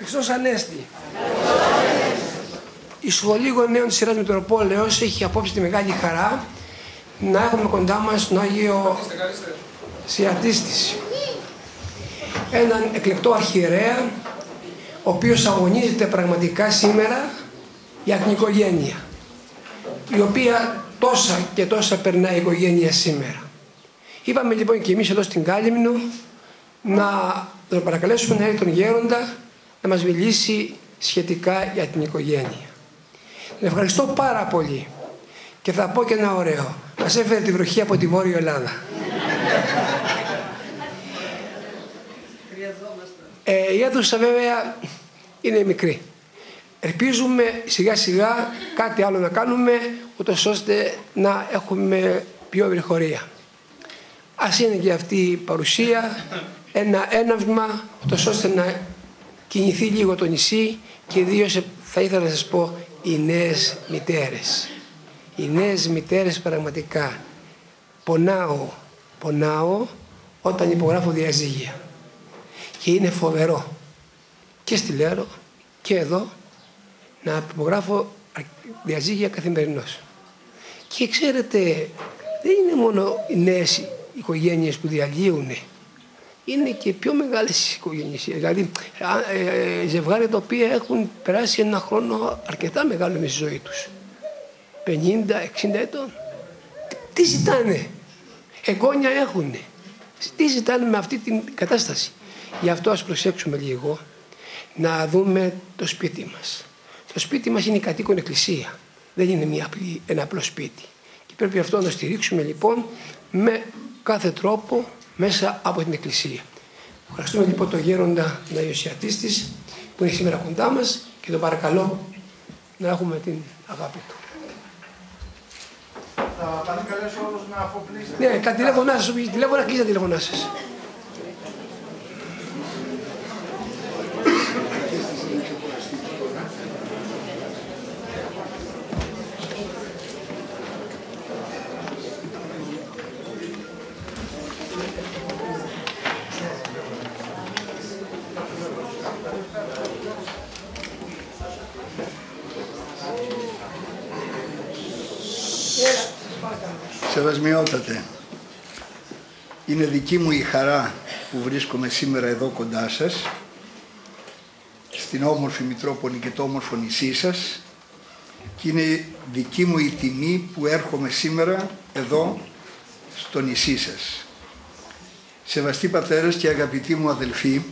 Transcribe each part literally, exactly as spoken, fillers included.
Χριστός Ανέστη. Η Σχολή Γονέων της Ιεράς Μητροπόλεως έχει απόψε τη μεγάλη χαρά να έχουμε κοντά μας τον Άγιο Σιατίστης, έναν εκλεκτό αρχιερέα, ο οποίος αγωνίζεται πραγματικά σήμερα για την οικογένεια, η οποία τόσα και τόσα περνάει η οικογένεια σήμερα. Είπαμε λοιπόν και εμείς εδώ στην Κάλυμνο να τον παρακαλέσουμε να έρθει τον Γέροντα να μας μιλήσει σχετικά για την οικογένεια. Τον ευχαριστώ πάρα πολύ και θα πω και ένα ωραίο. Μας έφερε τη βροχή από τη Βόρεια Ελλάδα. Ε, η αίθουσα βέβαια είναι μικρή. Ελπίζουμε σιγά σιγά κάτι άλλο να κάνουμε, ούτως ώστε να έχουμε πιο ευρυχωρία. Ας είναι και αυτή η παρουσία ένα έναυσμα, ούτως ώστε να κινηθεί λίγο το νησί, και ιδίως θα ήθελα να σας πω οι νέες μητέρες. Οι νέες μητέρες πραγματικά πονάω, πονάω όταν υπογράφω διαζύγια. Και είναι φοβερό και στη Λέρο και εδώ να υπογράφω διαζύγια καθημερινώς. Και ξέρετε, δεν είναι μόνο οι νέες οικογένειες που διαλύουν, είναι και πιο μεγάλες οικογένειες. Δηλαδή ε, ε, ζευγάρια τα οποία έχουν περάσει ένα χρόνο αρκετά μεγάλο με τη ζωή τους. πενήντα εξήντα ετών. Τι ζητάνε, εγγόνια έχουνε. Τι ζητάνε με αυτή την κατάσταση. Γι' αυτό ας προσέξουμε λίγο να δούμε το σπίτι μας. Το σπίτι μας είναι η κατοίκον εκκλησία. Δεν είναι μια απλή, ένα απλό σπίτι. Και πρέπει αυτό να το στηρίξουμε λοιπόν με κάθε τρόπο μέσα από την εκκλησία. Ευχαριστούμε λοιπόν τον Γέροντα τον Άγιο Σιατίστης που είναι σήμερα κοντά μας και τον παρακαλώ να έχουμε την αγάπη του. Θα παρακαλέσω όλους να αφοπλίσετε. Ναι, τα τηλέφωνά σας, τηλέφωνα, κλείστε τα τηλέφωνά σας. Σεβασμιότατε, είναι δική μου η χαρά που βρίσκομαι σήμερα εδώ κοντά σας, στην όμορφη Μητρόπολη και το όμορφο νησί σας, και είναι δική μου η τιμή που έρχομαι σήμερα εδώ στο νησί σας. Σεβαστοί πατέρες και αγαπητοί μου αδελφοί,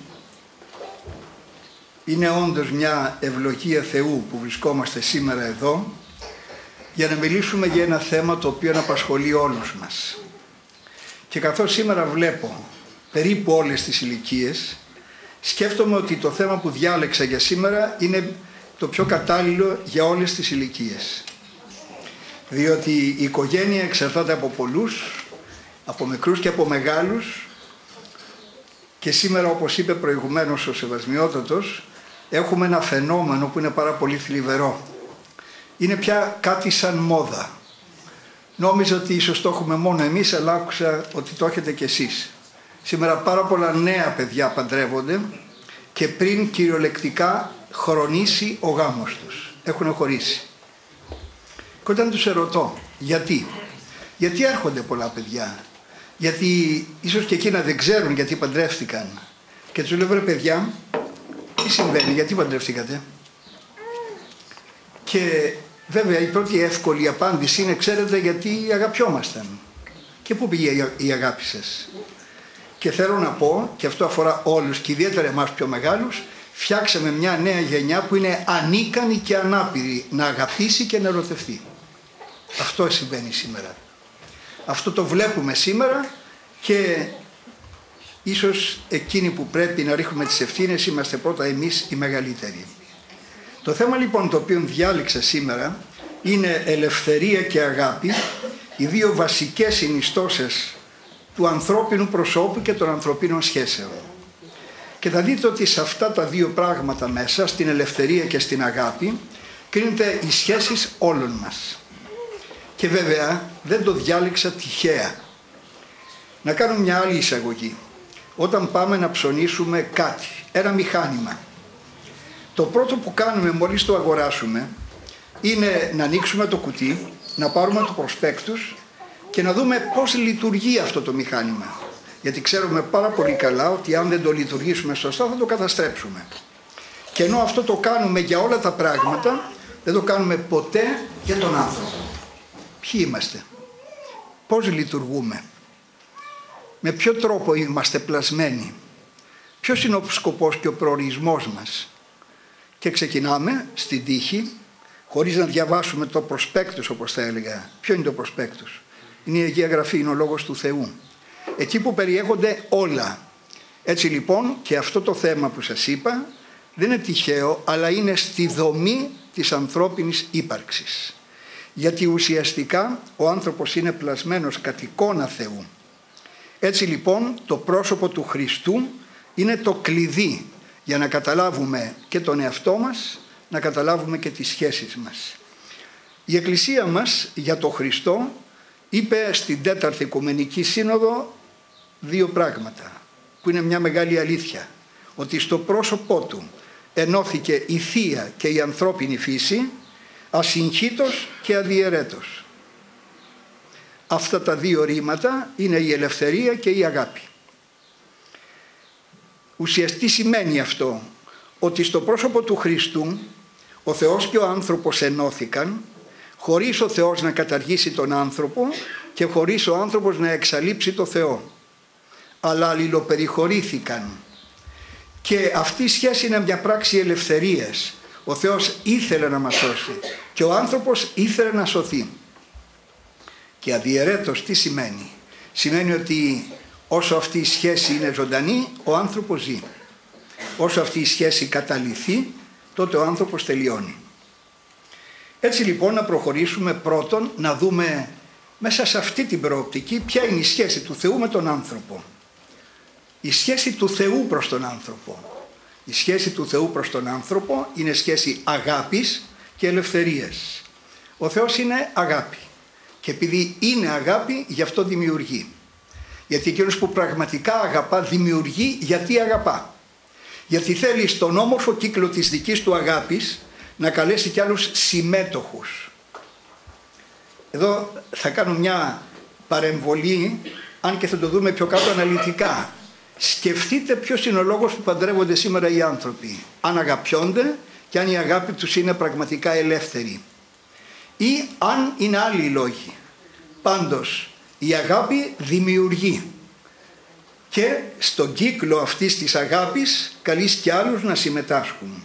είναι όντως μια ευλογία Θεού που βρισκόμαστε σήμερα εδώ για να μιλήσουμε για ένα θέμα το οποίο απασχολεί όλους μας. Και καθώς σήμερα βλέπω περίπου όλες τις ηλικίες, σκέφτομαι ότι το θέμα που διάλεξα για σήμερα είναι το πιο κατάλληλο για όλες τις ηλικίες. Διότι η οικογένεια εξαρτάται από πολλούς, από μικρούς και από μεγάλους, και σήμερα, όπως είπε προηγουμένως ο Σεβασμιότατος, έχουμε ένα φαινόμενο που είναι πάρα πολύ θλιβερό. Είναι πια κάτι σαν μόδα. Νόμιζα ότι ίσως το έχουμε μόνο εμείς, αλλά άκουσα ότι το έχετε κι εσείς. Σήμερα πάρα πολλά νέα παιδιά παντρεύονται και πριν κυριολεκτικά χρονίσει ο γάμος τους. Έχουν χωρίσει. Και όταν τους ερωτώ γιατί, γιατί έρχονται πολλά παιδιά, γιατί ίσως και εκείνα δεν ξέρουν γιατί παντρεύτηκαν, και τους λέω, βρε παιδιά, τι συμβαίνει, γιατί παντρεύτηκατε? Και βέβαια η πρώτη εύκολη απάντηση είναι, ξέρετε, γιατί αγαπιόμασταν. Και πού πήγε η αγάπη σας? Και θέλω να πω, και αυτό αφορά όλους και ιδιαίτερα εμάς πιο μεγάλους, φτιάξαμε μια νέα γενιά που είναι ανίκανη και ανάπηρη να αγαπήσει και να ερωτευτεί. Αυτό συμβαίνει σήμερα. Αυτό το βλέπουμε σήμερα, και ίσως εκείνοι που πρέπει να ρίχνουμε τις ευθύνες είμαστε πρώτα εμείς οι μεγαλύτεροι. Το θέμα λοιπόν το οποίο διάλεξα σήμερα είναι ελευθερία και αγάπη, οι δύο βασικές συνιστώσεις του ανθρώπινου προσώπου και των ανθρωπίνων σχέσεων. Και θα δείτε ότι σε αυτά τα δύο πράγματα μέσα, στην ελευθερία και στην αγάπη, κρίνεται οι σχέσεις όλων μας. Και βέβαια δεν το διάλεξα τυχαία. Να κάνω μια άλλη εισαγωγή. Όταν πάμε να ψωνίσουμε κάτι, ένα μηχάνημα, Το πρώτο που κάνουμε μόλις το αγοράσουμε είναι να ανοίξουμε το κουτί, να πάρουμε το προσπέκτους και να δούμε πώς λειτουργεί αυτό το μηχάνημα. Γιατί ξέρουμε πάρα πολύ καλά ότι αν δεν το λειτουργήσουμε σωστά θα το καταστρέψουμε. Και ενώ αυτό το κάνουμε για όλα τα πράγματα, δεν το κάνουμε ποτέ για τον άνθρωπο. Ποιοι είμαστε, πώς λειτουργούμε, με ποιο τρόπο είμαστε πλασμένοι, ποιος είναι ο σκοπός και ο προορισμός μας. Και ξεκινάμε στην τύχη, χωρίς να διαβάσουμε το προσπέκτους, όπως θα έλεγα. Ποιο είναι το προσπέκτους? Είναι η Αγία Γραφή, είναι ο Λόγος του Θεού. Εκεί που περιέχονται όλα. Έτσι λοιπόν και αυτό το θέμα που σας είπα δεν είναι τυχαίο, αλλά είναι στη δομή της ανθρώπινης ύπαρξης. Γιατί ουσιαστικά ο άνθρωπος είναι πλασμένος κατ' εικόνα Θεού. Έτσι λοιπόν το πρόσωπο του Χριστού είναι το κλειδί για να καταλάβουμε και τον εαυτό μας, να καταλάβουμε και τις σχέσεις μας. Η Εκκλησία μας για τον Χριστό είπε στην Τέταρτη Οικουμενική Σύνοδο δύο πράγματα που είναι μια μεγάλη αλήθεια. Ότι στο πρόσωπό του ενώθηκε η θεία και η ανθρώπινη φύση ασυγχύτως και αδιαιρέτως. Αυτά τα δύο ρήματα είναι η ελευθερία και η αγάπη. Ουσιαστικά σημαίνει αυτό? Ότι στο πρόσωπο του Χριστού ο Θεός και ο άνθρωπος ενώθηκαν χωρίς ο Θεός να καταργήσει τον άνθρωπο και χωρίς ο άνθρωπος να εξαλείψει το Θεό. Αλλά αλληλοπεριχωρήθηκαν. Και αυτή η σχέση είναι μια πράξη ελευθερίας. Ο Θεός ήθελε να μας σώσει και ο άνθρωπος ήθελε να σωθεί. Και αδιαιρέτως τι σημαίνει? Σημαίνει ότι όσο αυτή η σχέση είναι ζωντανή, ο άνθρωπος ζει. Όσο αυτή η σχέση καταλυθεί, τότε ο άνθρωπος τελειώνει. Έτσι λοιπόν να προχωρήσουμε πρώτον να δούμε μέσα σε αυτή την προοπτική ποια είναι η σχέση του Θεού με τον άνθρωπο. Η σχέση του Θεού προς τον άνθρωπο. Η σχέση του Θεού προς τον άνθρωπο είναι σχέση αγάπης και ελευθερίας. Ο Θεός είναι αγάπη και επειδή είναι αγάπη γι' αυτό δημιουργεί. Γιατί εκείνος που πραγματικά αγαπά δημιουργεί γιατί αγαπά. Γιατί θέλει στον όμορφο κύκλο της δικής του αγάπης να καλέσει κι άλλους συμμέτοχους. Εδώ θα κάνω μια παρεμβολή, αν και θα το δούμε πιο κάτω αναλυτικά. Σκεφτείτε ποιος είναι ο λόγος που παντρεύονται σήμερα οι άνθρωποι. Αν αγαπιόνται και αν η αγάπη τους είναι πραγματικά ελεύθερη. Ή αν είναι άλλοι οι λόγοι. Πάντως η αγάπη δημιουργεί. Και στον κύκλο αυτής της αγάπης καλείς κι άλλους να συμμετάσχουν.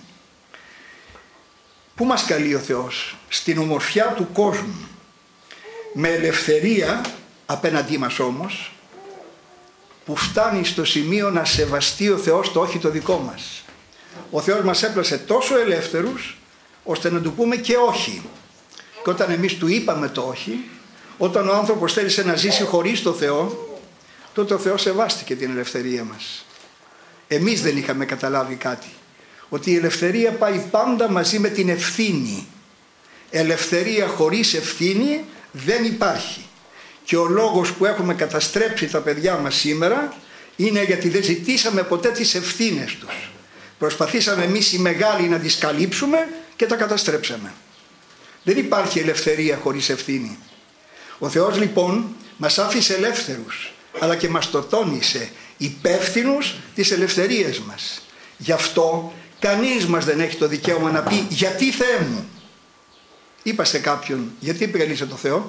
Πού μας καλεί ο Θεός? Στην ομορφιά του κόσμου. Με ελευθερία απέναντί μας όμως, που φτάνει στο σημείο να σεβαστεί ο Θεός το όχι το δικό μας. Ο Θεός μας έπλασε τόσο ελεύθερους ώστε να του πούμε και όχι. Και όταν εμείς του είπαμε το όχι, όταν ο άνθρωπος θέλησε να ζήσει χωρίς το Θεό, τότε ο Θεός σεβάστηκε την ελευθερία μας. Εμείς δεν είχαμε καταλάβει κάτι. Ότι η ελευθερία πάει πάντα μαζί με την ευθύνη. Ελευθερία χωρίς ευθύνη δεν υπάρχει. Και ο λόγος που έχουμε καταστρέψει τα παιδιά μας σήμερα είναι γιατί δεν ζητήσαμε ποτέ τις ευθύνες τους. Προσπαθήσαμε εμείς οι μεγάλοι να τις καλύψουμε και τα καταστρέψαμε. Δεν υπάρχει ελευθερία χωρίς ευθύνη. Ο Θεός λοιπόν μας άφησε ελεύθερους, αλλά και μας το τόνισε υπεύθυνους της ελευθερίας μας. Γι' αυτό κανείς μας δεν έχει το δικαίωμα να πει γιατί Θεέ μου? Είπα σε κάποιον γιατί επικαλείσαι το Θεό?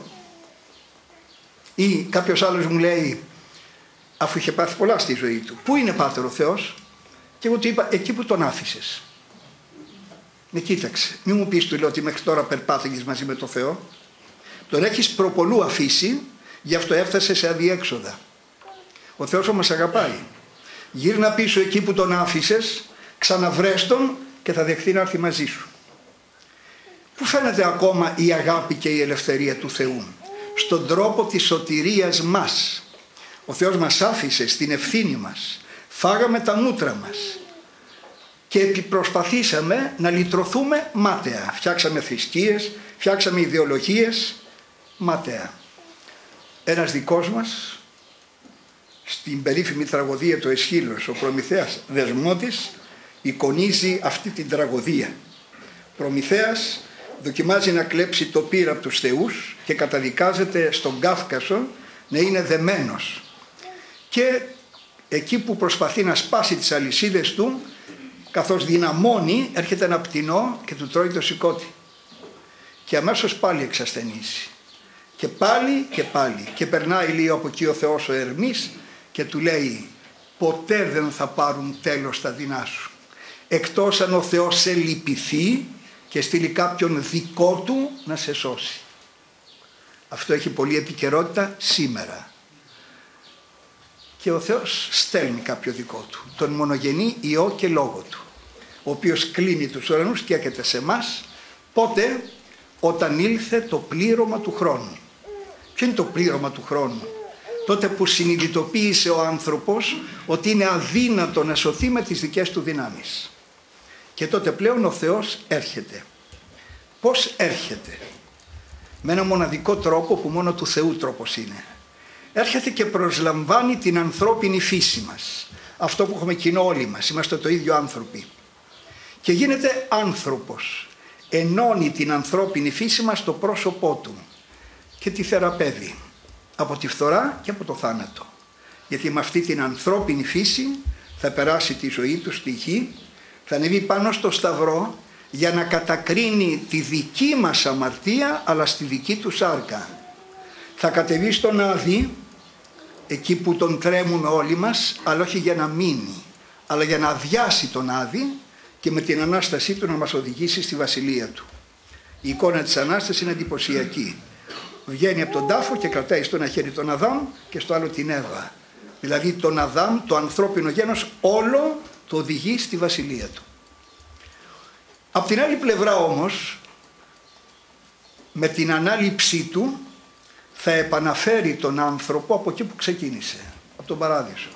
Ή κάποιος άλλος μου λέει, αφού είχε πάθει πολλά στη ζωή του, πού είναι Πάτερ ο Θεός? Και εγώ του είπα, εκεί που τον άφησες. Με κοίταξε, μη μου πεις, του λέω, ότι μέχρι τώρα περπάτηκες μαζί με το Θεό. Τον έχεις προπολού αφήσει, γι' αυτό έφτασε σε αδιέξοδα. Ο Θεός όμως αγαπάει. Γύρνα πίσω εκεί που τον άφησες, ξαναβρες τον και θα δεχθεί να έρθει μαζί σου. Πού φαίνεται ακόμα η αγάπη και η ελευθερία του Θεού? Στον τρόπο της σωτηρίας μας. Ο Θεός μας άφησε στην ευθύνη μας. Φάγαμε τα μούτρα μας και προσπαθήσαμε να λυτρωθούμε μάταια. Φτιάξαμε θρησκείες, φτιάξαμε ιδεολογίες μάταια. Ένας δικός μας, στην περίφημη τραγωδία του Αισχύλος, ο Προμηθέας Δεσμώτης, εικονίζει αυτή την τραγωδία. Προμηθέας δοκιμάζει να κλέψει το πύρα από τους θεούς και καταδικάζεται στον Κάφκασο να είναι δεμένος. Και εκεί που προσπαθεί να σπάσει τις αλυσίδες του, καθώς δυναμώνει, έρχεται ένα πτηνό και του τρώει το σηκώτη. Και αμέσως πάλι εξασθενήσει. Και πάλι και πάλι. Και περνάει λίγο από εκεί ο Θεός ο Ερμής και του λέει: ποτέ δεν θα πάρουν τέλος τα δεινά σου, εκτός αν ο Θεός σε λυπηθεί και στείλει κάποιον δικό του να σε σώσει. Αυτό έχει πολλή επικαιρότητα σήμερα. Και ο Θεός στέλνει κάποιο δικό του, τον μονογενή Υιό και Λόγο του, ο οποίος κλείνει τους ουρανούς και έρχεται σε εμάς. Πότε? Όταν ήλθε το πλήρωμα του χρόνου. Ποιο είναι το πλήρωμα του χρόνου? Τότε που συνειδητοποίησε ο άνθρωπος ότι είναι αδύνατο να σωθεί με τις δικές του δυνάμεις. Και τότε πλέον ο Θεός έρχεται. Πώς έρχεται? Με ένα μοναδικό τρόπο που μόνο του Θεού τρόπος είναι. Έρχεται και προσλαμβάνει την ανθρώπινη φύση μας. Αυτό που έχουμε κοινό όλοι μας, είμαστε το ίδιο άνθρωποι. Και γίνεται άνθρωπος. Ενώνει την ανθρώπινη φύση μας στο πρόσωπό του και τη θεραπεύει από τη φθορά και από το θάνατο. Γιατί με αυτή την ανθρώπινη φύση θα περάσει τη ζωή του στη γη, θα ανεβεί πάνω στο σταυρό για να κατακρίνει τη δική μας αμαρτία, αλλά στη δική του σάρκα. Θα κατεβεί στον Άδη, εκεί που τον τρέμουμε όλοι μας, αλλά όχι για να μείνει, αλλά για να αδειάσει τον Άδη και με την Ανάστασή του να μας οδηγήσει στη βασιλεία του. Η εικόνα της Ανάστασης είναι εντυπωσιακή. Βγαίνει από τον τάφο και κρατάει στο ένα χέρι τον Αδάμ και στο άλλο την Εύα. Δηλαδή τον Αδάμ, το ανθρώπινο γένος, όλο το οδηγεί στη βασιλεία του. Απ' την άλλη πλευρά όμως, με την ανάληψή του, θα επαναφέρει τον άνθρωπο από εκεί που ξεκίνησε, από τον παράδεισο.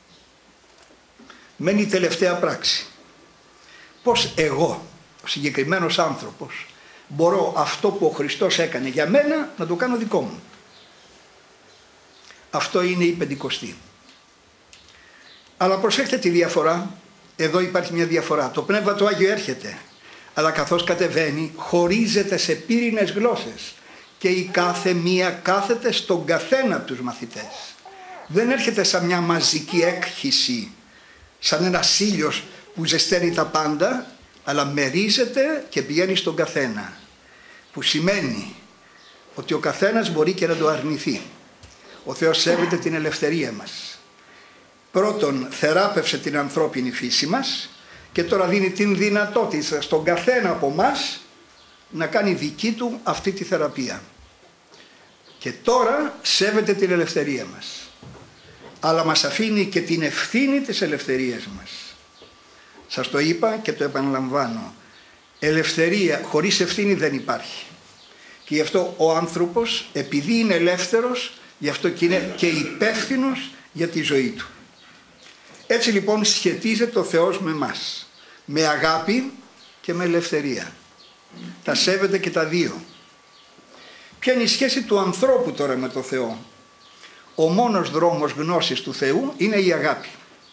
Μένει η τελευταία πράξη. Πώς εγώ, ο συγκεκριμένος άνθρωπος, μπορώ αυτό που ο Χριστός έκανε για μένα να το κάνω δικό μου? Αυτό είναι η Πεντηκοστή. Αλλά προσέχετε τη διαφορά. Εδώ υπάρχει μια διαφορά. Το Πνεύμα του Άγιο έρχεται, αλλά καθώς κατεβαίνει χωρίζεται σε πύρινες γλώσσες και η κάθε μία κάθεται στον καθένα από τους μαθητές. Δεν έρχεται σαν μια μαζική έκχυση, σαν ένας ήλιος που ζεσταίνει τα πάντα, αλλά μερίζεται και πηγαίνει στον καθένα, που σημαίνει ότι ο καθένας μπορεί και να το αρνηθεί. Ο Θεός σέβεται την ελευθερία μας. Πρώτον, θεράπευσε την ανθρώπινη φύση μας και τώρα δίνει την δυνατότητα στον καθένα από μας να κάνει δική του αυτή τη θεραπεία. Και τώρα σέβεται την ελευθερία μας, αλλά μας αφήνει και την ευθύνη της ελευθερίας μας. Σας το είπα και το επαναλαμβάνω. Ελευθερία χωρίς ευθύνη δεν υπάρχει. Και γι' αυτό ο άνθρωπος, επειδή είναι ελεύθερος, γι' αυτό και είναι και υπεύθυνος για τη ζωή του. Έτσι λοιπόν σχετίζεται ο Θεός με μας, με αγάπη και με ελευθερία. Τα σέβεται και τα δύο. Ποια είναι η σχέση του ανθρώπου τώρα με το Θεό? Ο μόνος δρόμος γνώσης του Θεού είναι η αγάπη.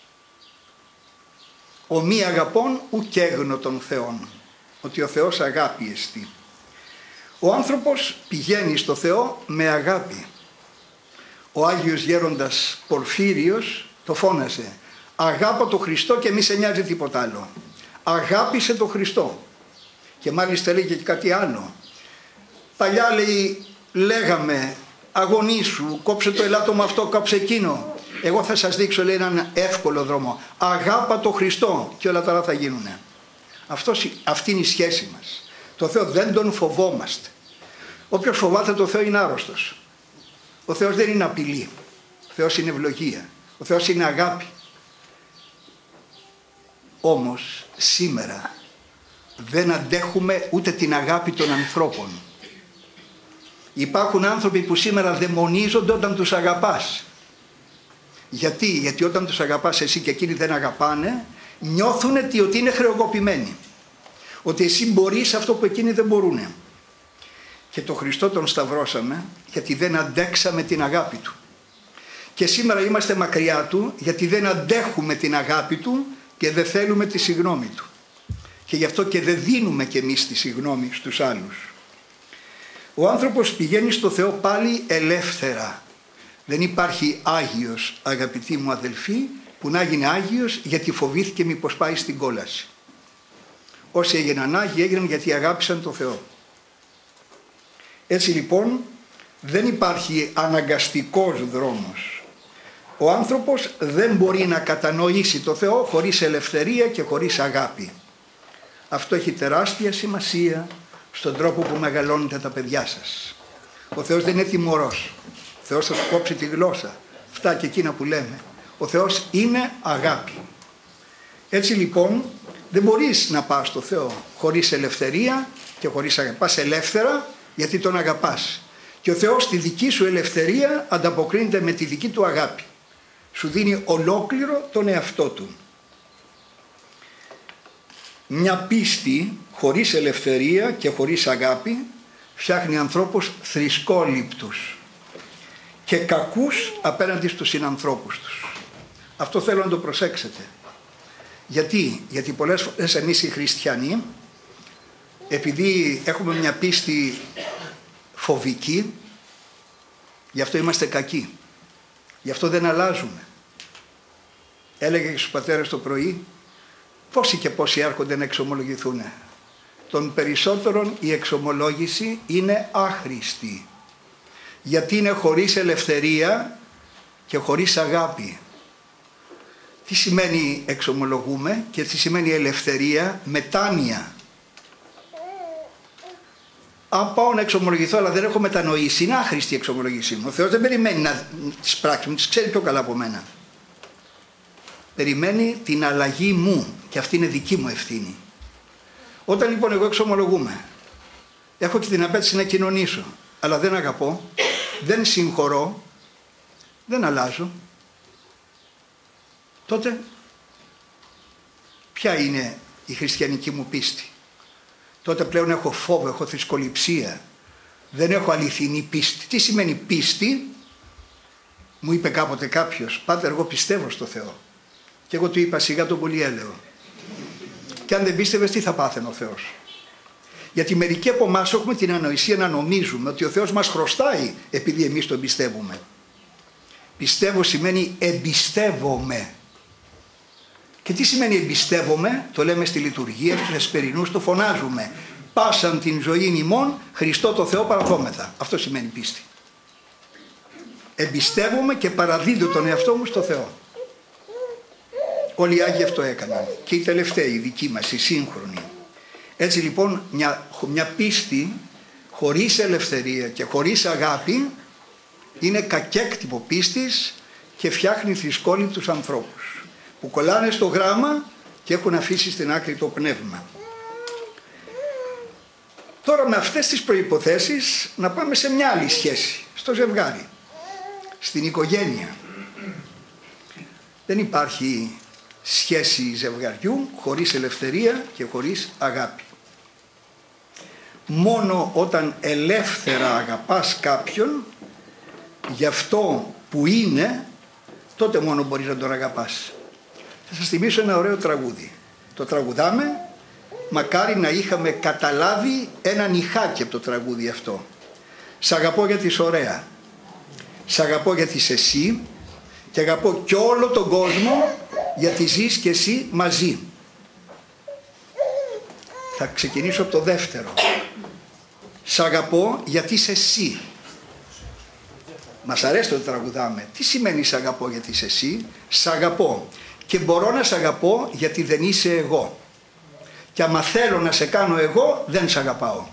Ο μη αγαπών ουκ έγνω των Θεών, ότι ο Θεός αγάπη εστί. Ο άνθρωπος πηγαίνει στο Θεό με αγάπη. Ο Άγιος Γέροντας Πορφύριος το φώνασε: αγάπα το Χριστό και μη σε νοιάζει τίποτα άλλο. Αγάπησε το Χριστό. Και μάλιστα λέει και κάτι άλλο. Παλιά λέει, λέγαμε αγωνίσου, κόψε το ελάττωμα αυτό, κόψε εκείνο. Εγώ θα σας δείξω, λέει, έναν εύκολο δρόμο. Αγάπα το Χριστό και όλα τα άλλα θα γίνουν. Αυτός, αυτή είναι η σχέση μας. Το Θεό δεν τον φοβόμαστε. Όποιος φοβάται το Θεό είναι άρρωστος. Ο Θεός δεν είναι απειλή. Ο Θεός είναι ευλογία. Ο Θεός είναι αγάπη. Όμως σήμερα δεν αντέχουμε ούτε την αγάπη των ανθρώπων. Υπάρχουν άνθρωποι που σήμερα δαιμονίζονται όταν τους αγαπάς. Γιατί, γιατί όταν τους αγαπάς εσύ και εκείνοι δεν αγαπάνε, νιώθουν ότι είναι χρεοκοπημένοι. Ότι εσύ μπορείς αυτό που εκείνοι δεν μπορούν. Και το Χριστό τον σταυρώσαμε γιατί δεν αντέξαμε την αγάπη του. Και σήμερα είμαστε μακριά του γιατί δεν αντέχουμε την αγάπη του και δεν θέλουμε τη συγγνώμη του. Και γι' αυτό και δεν δίνουμε κι εμείς τη συγγνώμη στους άλλους. Ο άνθρωπος πηγαίνει στο Θεό πάλι ελεύθερα. Δεν υπάρχει Άγιος, αγαπητοί μου αδελφοί, που να γίνει Άγιος γιατί φοβήθηκε μήπως πάει στην κόλαση. Όσοι έγιναν Άγιοι έγιναν γιατί αγάπησαν το Θεό. Έτσι λοιπόν δεν υπάρχει αναγκαστικός δρόμος. Ο άνθρωπος δεν μπορεί να κατανοήσει το Θεό χωρίς ελευθερία και χωρίς αγάπη. Αυτό έχει τεράστια σημασία στον τρόπο που μεγαλώνετε τα παιδιά σας. Ο Θεός δεν είναι τιμωρός. Ο Θεός θα σου κόψει τη γλώσσα. Αυτά και εκείνα που λέμε. Ο Θεός είναι αγάπη. Έτσι λοιπόν δεν μπορείς να πας στο Θεό χωρίς ελευθερία και χωρίς αγάπη. Πας ελεύθερα γιατί τον αγαπάς. Και ο Θεός στη δική σου ελευθερία ανταποκρίνεται με τη δική του αγάπη. Σου δίνει ολόκληρο τον εαυτό του. Μια πίστη χωρίς ελευθερία και χωρίς αγάπη φτιάχνει ανθρώπους θρησκόληπτους και κακούς απέναντι στους συνανθρώπους τους. Αυτό θέλω να το προσέξετε. Γιατί, Γιατί πολλές φορές εμείς οι χριστιανοί, επειδή έχουμε μια πίστη φοβική, γι' αυτό είμαστε κακοί. Γι' αυτό δεν αλλάζουμε. Έλεγε και στους πατέρες το πρωί, πόσοι και πόσοι έρχονται να εξομολογηθούν. Των περισσότερων η εξομολόγηση είναι άχρηστη. Γιατί είναι χωρίς ελευθερία και χωρίς αγάπη. Τι σημαίνει εξομολογούμε και τι σημαίνει ελευθερία? Μετάνοια. Αν πάω να εξομολογηθώ αλλά δεν έχω μετανοήσει, είναι άχρηστη η εξομολογήσή μου. Ο Θεός δεν περιμένει να τις πράξεις μου, τις ξέρει πιο καλά από μένα. Περιμένει την αλλαγή μου και αυτή είναι δική μου ευθύνη. Όταν λοιπόν εγώ εξομολογούμε, έχω και την απέτηση να κοινωνήσω, αλλά δεν αγαπώ, δεν συγχωρώ, δεν αλλάζω, τότε ποια είναι η χριστιανική μου πίστη? Τότε πλέον έχω φόβο, έχω θρησκοληψία, δεν έχω αληθινή πίστη. Τι σημαίνει πίστη? Μου είπε κάποτε κάποιος, πάτερ, εγώ πιστεύω στο Θεό. Και εγώ του είπα, σιγά τον πολυέλαιο. Και αν δεν πίστευες, τι θα πάθαινε ο Θεός? Γιατί μερικοί από εμάς έχουμε την ανοησία να νομίζουμε ότι ο Θεός μας χρωστάει επειδή εμείς τον πιστεύουμε. Πιστεύω σημαίνει εμπιστεύομαι. Και τι σημαίνει εμπιστεύομαι? Το λέμε στη λειτουργία, στους Εσπερινούς το φωνάζουμε. Πάσαν την ζωή ημών Χριστό το Θεό παραδόμεθα. Αυτό σημαίνει πίστη. Εμπιστεύομαι και παραδίδω τον εαυτό μου στο Θεό. Όλοι οι Άγιοι αυτό έκαναν. Και οι τελευταίοι, οι δικοί μας, οι σύγχρονοι. Έτσι λοιπόν μια, μια πίστη χωρίς ελευθερία και χωρίς αγάπη είναι κακέκτυπο πίστης και φτιάχνει θρησκόληπτους ανθρώπους που κολλάνε στο γράμμα και έχουν αφήσει στην άκρη το πνεύμα. Τώρα με αυτές τις προϋποθέσεις να πάμε σε μια άλλη σχέση, στο ζευγάρι, στην οικογένεια. Δεν υπάρχει σχέση ζευγαριού χωρίς ελευθερία και χωρίς αγάπη. Μόνο όταν ελεύθερα αγαπάς κάποιον για αυτό που είναι, τότε μόνο μπορείς να τον αγαπάς. Θα σας θυμίσω ένα ωραίο τραγούδι. Το τραγουδάμε, μακάρι να είχαμε καταλάβει ένα νυχάκι από το τραγούδι αυτό. Σ' αγαπώ γιατί είσαι ωραία, σ' αγαπώ γιατί είσαι εσύ και αγαπώ κι όλο τον κόσμο γιατί ζεις και εσύ μαζί. Θα ξεκινήσω από το δεύτερο. Σ' αγαπώ γιατί είσαι εσύ. Μας αρέσει το τραγουδάμε. Τι σημαίνει σ' αγαπώ γιατί είσαι εσύ? Σ' αγαπώ και μπορώ να σ' αγαπώ γιατί δεν είσαι εγώ. Και άμα θέλω να σε κάνω εγώ, δεν σ' αγαπάω.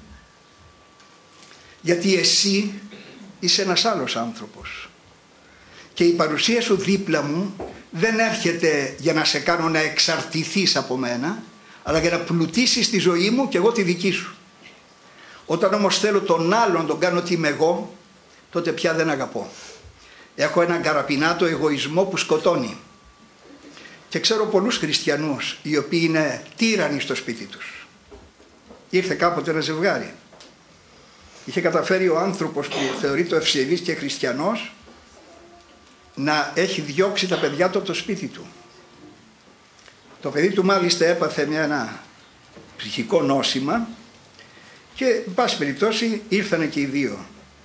Γιατί εσύ είσαι ένας άλλος άνθρωπος. Και η παρουσία σου δίπλα μου δεν έρχεται για να σε κάνω να εξαρτηθείς από μένα, αλλά για να πλουτίσεις τη ζωή μου και εγώ τη δική σου. Όταν όμως θέλω τον άλλον να τον κάνω τι είμαι εγώ, τότε πια δεν αγαπώ. Έχω έναν καραπινάτο εγωισμό που σκοτώνει. Και ξέρω πολλούς χριστιανούς οι οποίοι είναι τύρανοι στο σπίτι τους. Ήρθε κάποτε ένα ζευγάρι. Είχε καταφέρει ο άνθρωπος που θεωρείται ευσεβής και χριστιανός να έχει διώξει τα παιδιά του από το σπίτι του. Το παιδί του μάλιστα έπαθε μια, ένα ψυχικό νόσημα και εν πάση περιπτώσει ήρθανε και οι δύο.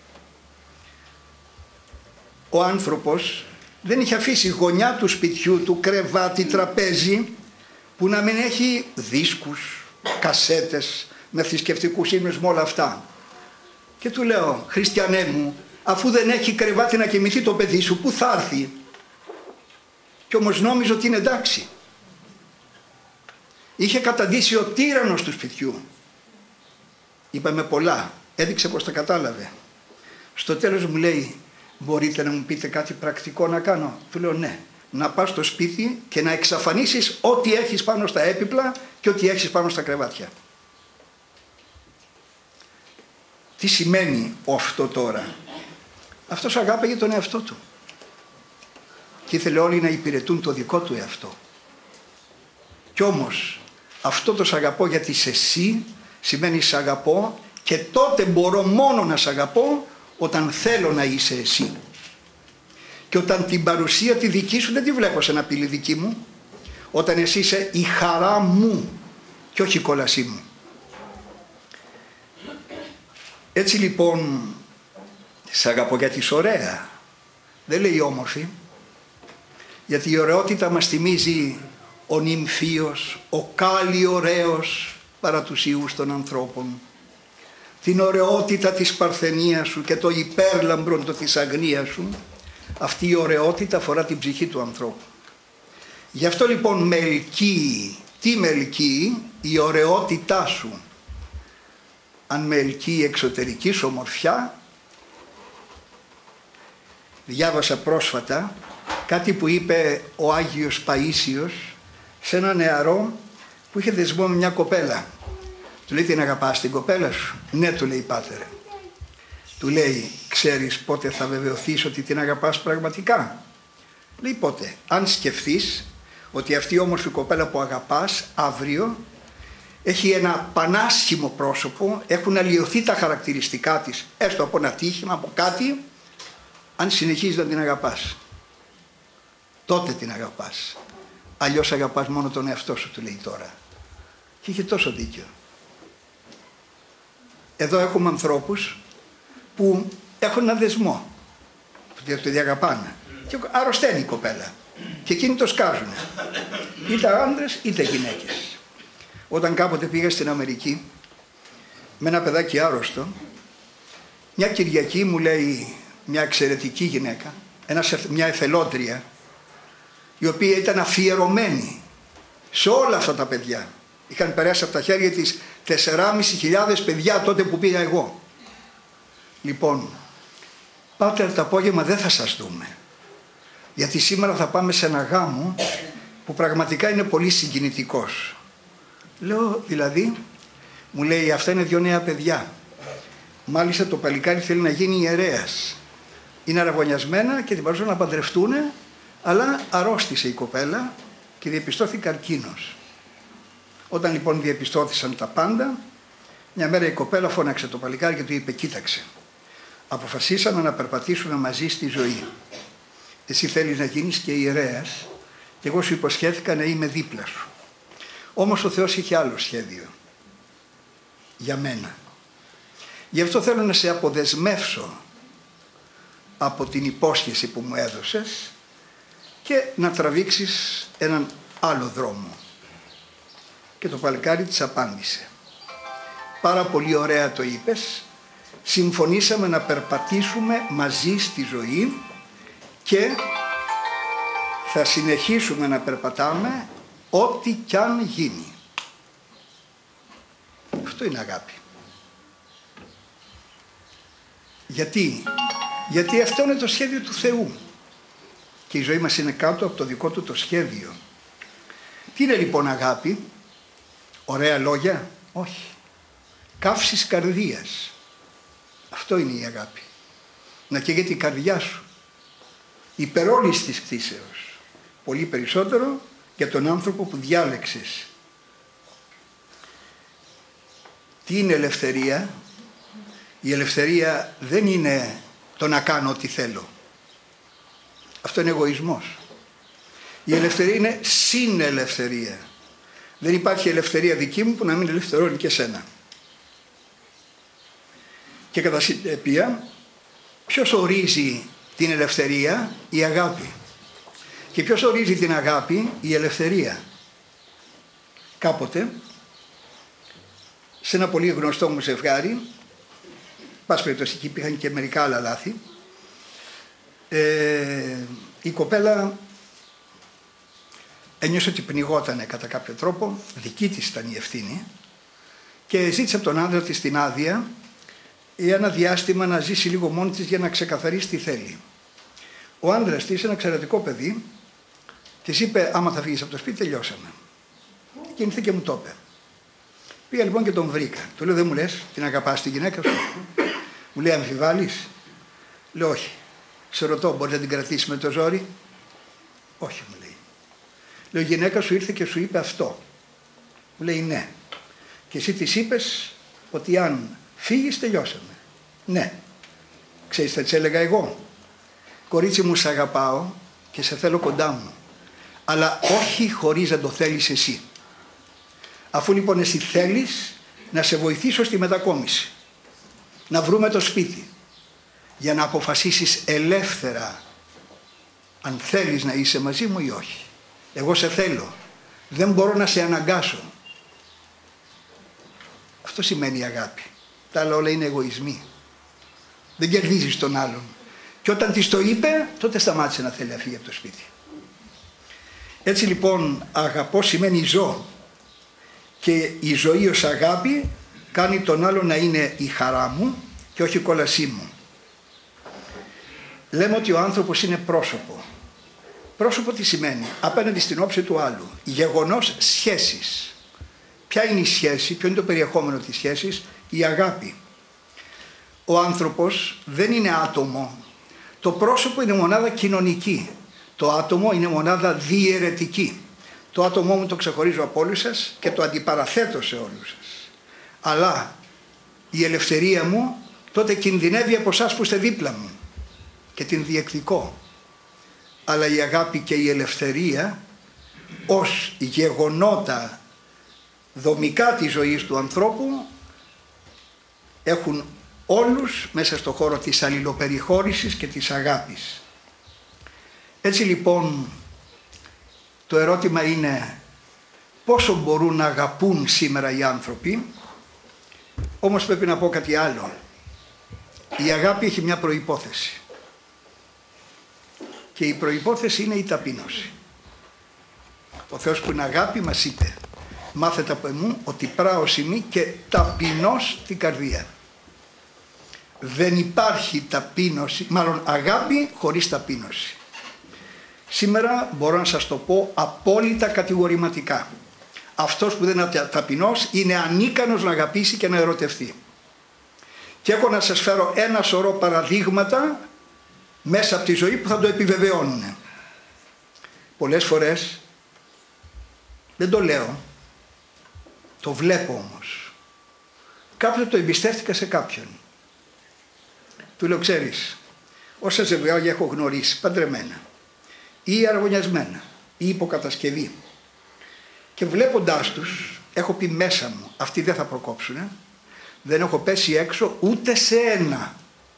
Ο άνθρωπος δεν είχε αφήσει γωνιά του σπιτιού του, κρεβάτι, τραπέζι, που να μην έχει δίσκους, κασέτες με θρησκευτικούς ύμνους, με όλα αυτά. Και του λέω, χριστιανέ μου, αφού δεν έχει κρεβάτι να κοιμηθεί το παιδί σου, πού θα έρθει? Και όμως νόμιζε ότι είναι εντάξει. Είχε καταντήσει ο τύραννος του σπιτιού. Είπαμε πολλά, έδειξε πως τα κατάλαβε. Στο τέλος μου λέει, μπορείτε να μου πείτε κάτι πρακτικό να κάνω? Του λέω ναι, να πας στο σπίτι και να εξαφανίσεις ό,τι έχεις πάνω στα έπιπλα και ό,τι έχεις πάνω στα κρεβάτια. Τι σημαίνει αυτό τώρα? Αυτός αγάπαγε τον εαυτό του και ήθελε όλοι να υπηρετούν το δικό του εαυτό. Κι όμως αυτό το σ' αγαπώ γιατί είσαι εσύ σημαίνει σ' αγαπώ και τότε μπορώ μόνο να σ' αγαπώ όταν θέλω να είσαι εσύ. Και όταν την παρουσία τη δική σου δεν τη βλέπω σε ένα πύλη δική μου, όταν εσύ είσαι η χαρά μου και όχι η κόλασή μου. Έτσι λοιπόν σ' αγαπώ γιατί είσαι ωραία. Δεν λέει όμορφη, γιατί η ωραιότητα μας θυμίζει ο νυμφίος, ο κάλλη ωραίος παρά τους ιούς των ανθρώπων. Την ωραιότητα της παρθενίας σου και το υπέρλαμπρον της αγνίας σου. Αυτή η ωραιότητα αφορά την ψυχή του ανθρώπου. Γι' αυτό λοιπόν με ελκύει. Τι με ελκύει? Η ωραιότητά σου. Αν με ελκύει η εξωτερική σου ομορφιά, διάβασα πρόσφατα κάτι που είπε ο Άγιος Παΐσιος σε ένα νεαρό που είχε δεσμό με μια κοπέλα. Του λέει, την αγαπάς την κοπέλα σου? Ναι, του λέει, πάτερε. Του λέει, ξέρεις πότε θα βεβαιωθείς ότι την αγαπάς πραγματικά? Λέει, πότε? Αν σκεφτείς ότι αυτή η όμορφη κοπέλα που αγαπάς αύριο έχει ένα πανάσχημο πρόσωπο, έχουν αλλοιωθεί τα χαρακτηριστικά της, έστω από ένα τύχημα, από κάτι, αν συνεχίζεις να την αγαπάς, τότε την αγαπάς. Αλλιώς αγαπάς μόνο τον εαυτό σου, του λέει τώρα. Και είχε τόσο δίκιο. Εδώ έχουμε ανθρώπους που έχουν ένα δεσμό, που το διαγαπάνε, και αρρωσταίνει η κοπέλα και εκείνοι το σκάζουν, είτε άντρες είτε γυναίκες. Όταν κάποτε πήγα στην Αμερική με ένα παιδάκι άρρωστο, μια Κυριακή μου λέει μια εξαιρετική γυναίκα, μια εθελόντρια, η οποία ήταν αφιερωμένη σε όλα αυτά τα παιδιά. Είχαν περάσει από τα χέρια της τεσσεράμισι χιλιάδες παιδιά τότε που πήγα εγώ. Λοιπόν, πάτερ, το απόγευμα δεν θα σας δούμε, γιατί σήμερα θα πάμε σε ένα γάμο που πραγματικά είναι πολύ συγκινητικός. Λέω, δηλαδή? Μου λέει, αυτά είναι δύο νέα παιδιά. Μάλιστα το παλικάρι θέλει να γίνει ιερέας. Είναι αραγωνιασμένα και την παρουσία να παντρευτούν, αλλά αρρώστησε η κοπέλα και διαπιστώθηκε καρκίνος. Όταν λοιπόν διαπιστώθησαν τα πάντα, μια μέρα η κοπέλα φώναξε το παλικάρι και του είπε, κοίταξε, αποφασίσαμε να περπατήσουμε μαζί στη ζωή. Εσύ θέλεις να γίνεις και ιερέας και εγώ σου υποσχέθηκα να είμαι δίπλα σου. Όμως ο Θεός είχε άλλο σχέδιο για μένα. Γι' αυτό θέλω να σε αποδεσμεύσω από την υπόσχεση που μου έδωσες και να τραβήξεις έναν άλλο δρόμο. Και το παλικάρι της απάντησε, πάρα πολύ ωραία το είπες, συμφωνήσαμε να περπατήσουμε μαζί στη ζωή και θα συνεχίσουμε να περπατάμε ό,τι κι αν γίνει. Αυτό είναι αγάπη. Γιατί? Γιατί αυτό είναι το σχέδιο του Θεού και η ζωή μας είναι κάτω από το δικό του το σχέδιο. Τι είναι λοιπόν αγάπη? Ωραία λόγια? Όχι. Καύσης καρδίας. Αυτό είναι η αγάπη. Να καίγεται η καρδιά σου υπερόλης της κτήσεως. Πολύ περισσότερο για τον άνθρωπο που διάλεξες. Τι είναι ελευθερία? Η ελευθερία δεν είναι το να κάνω ό,τι θέλω. Αυτό είναι εγωισμός. Η ελευθερία είναι συνελευθερία. Δεν υπάρχει ελευθερία δική μου που να μην ελευθερώνει και σένα. Και κατά συνέπεια, ποιος ορίζει την ελευθερία? Η αγάπη. Και ποιος ορίζει την αγάπη? Η ελευθερία. Κάποτε, σε ένα πολύ γνωστό μου ζευγάρι, πάση περιπτώσει εκεί υπήρχαν και μερικά άλλα λάθη, ε, η κοπέλα ένιωσε ότι πνιγότανε κατά κάποιο τρόπο, δική της ήταν η ευθύνη, και ζήτησε από τον άντρα της την άδεια για ένα διάστημα να ζήσει λίγο μόνη της για να ξεκαθαρίσει τι θέλει. Ο άντρας της, ένα εξαιρετικό παιδί, της είπε: άμα θα φύγεις από το σπίτι τελειώσαμε. Και ήρθε και μου το είπε. Πήγα λοιπόν και τον βρήκα. Του λέω: δεν μου λες, την αγαπάς τη γυναίκα σου? Μου λέει: αμφιβάλλεις? Λέω: όχι. Σε ρωτώ, μπορείς να την κρατήσεις με το ζόρι? Όχι, μου λέει. Λέω: η γυναίκα σου ήρθε και σου είπε αυτό? Μου λέει: ναι. Και εσύ της είπες ότι αν φύγεις τελειώσαμε? Ναι. Ξέρεις θα της έλεγα εγώ: κορίτσι μου, σ' αγαπάω και σε θέλω κοντά μου, αλλά όχι χωρίς να το θέλεις εσύ. Αφού λοιπόν εσύ θέλεις, να σε βοηθήσω στη μετακόμιση, να βρούμε το σπίτι, για να αποφασίσεις ελεύθερα αν θέλεις να είσαι μαζί μου ή όχι. Εγώ σε θέλω, δεν μπορώ να σε αναγκάσω. Αυτό σημαίνει αγάπη. Τα άλλα όλα είναι εγωισμοί. Δεν κερδίζεις τον άλλον. Και όταν της το είπε, τότε σταμάτησε να θέλει να φύγει από το σπίτι. Έτσι λοιπόν, αγαπώ σημαίνει ζω. Και η ζωή ως αγάπη κάνει τον άλλο να είναι η χαρά μου και όχι η κόλασή μου. Λέμε ότι ο άνθρωπος είναι πρόσωπο. Πρόσωπο τι σημαίνει? Απέναντι στην όψη του άλλου. Γεγονός σχέσης. Ποια είναι η σχέση, ποιο είναι το περιεχόμενο της σχέσης? Η αγάπη. Ο άνθρωπος δεν είναι άτομο. Το πρόσωπο είναι μονάδα κοινωνική. Το άτομο είναι μονάδα διαιρετική. Το άτομό μου το ξεχωρίζω από όλους σας και το αντιπαραθέτω σε όλους σας. Αλλά η ελευθερία μου τότε κινδυνεύει από εσάς που είστε δίπλα μου και την διεκδικώ. Αλλά η αγάπη και η ελευθερία ως γεγονότα δομικά της ζωής του ανθρώπου έχουν όλους μέσα στο χώρο της αλληλοπεριχώρησης και της αγάπης. Έτσι λοιπόν το ερώτημα είναι πόσο μπορούν να αγαπούν σήμερα οι άνθρωποι. Όμως πρέπει να πω κάτι άλλο. Η αγάπη έχει μια προϋπόθεση. Και η προϋπόθεση είναι η ταπείνωση. Ο Θεός που είναι αγάπη μας είπε: μάθετε από εμού ότι πράος ημί και ταπεινός την καρδία. Δεν υπάρχει ταπείνωση, μάλλον αγάπη χωρίς ταπείνωση. Σήμερα μπορώ να σας το πω απόλυτα κατηγορηματικά. Αυτός που δεν είναι ταπεινός είναι ανίκανος να αγαπήσει και να ερωτευτεί. Και έχω να σας φέρω ένα σωρό παραδείγματα μέσα από τη ζωή που θα το επιβεβαιώνουν. Πολλές φορές δεν το λέω, το βλέπω όμως. Κάποτε το εμπιστεύτηκα σε κάποιον. Του λέω: ξέρεις, όσα ζευγάρια έχω γνωρίσει παντρεμένα ή αργωνιασμένα ή υποκατασκευή, και βλέποντάς τους έχω πει μέσα μου αυτοί δεν θα προκόψουνε, δεν έχω πέσει έξω ούτε σε ένα.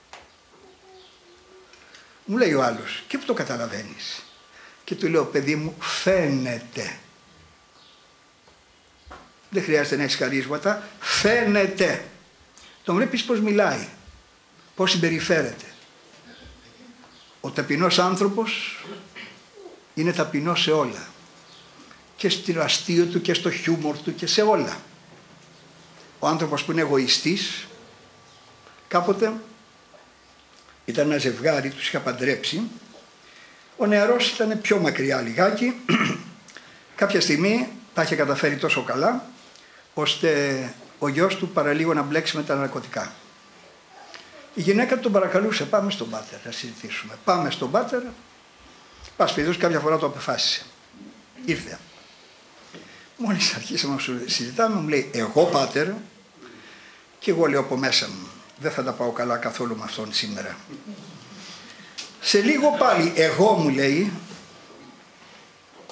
Μου λέει ο άλλος: και που το καταλαβαίνεις? Και του λέω: παιδί μου, φαίνεται. Δεν χρειάζεται να έχεις χαρίσματα, φαίνεται. Τον βλέπεις πως μιλάει, πως συμπεριφέρεται. Ο ταπεινός άνθρωπος είναι ταπεινός σε όλα. Και στο αστείο του και στο χιούμορ του και σε όλα. Ο άνθρωπος που είναι εγωιστής, κάποτε ήταν ένα ζευγάρι, τους είχα παντρέψει. Ο νεαρός ήταν πιο μακριά λιγάκι. Κάποια στιγμή τα είχε καταφέρει τόσο καλά, ώστε ο γιος του παραλίγο να μπλέξει με τα ναρκωτικά. Η γυναίκα τον παρακαλούσε: πάμε στον πάτερ να συζητήσουμε. Πάμε στον πάτερ. Πας παιδός, κάποια φορά το απεφάσισε. Ήρθε. Μόλις αρχίσαμε να συζητάμε, μου λέει: εγώ πάτερ? Και εγώ λέω από μέσα μου: δεν θα τα πάω καλά καθόλου με αυτόν σήμερα. Σε λίγο πάλι εγώ, μου λέει,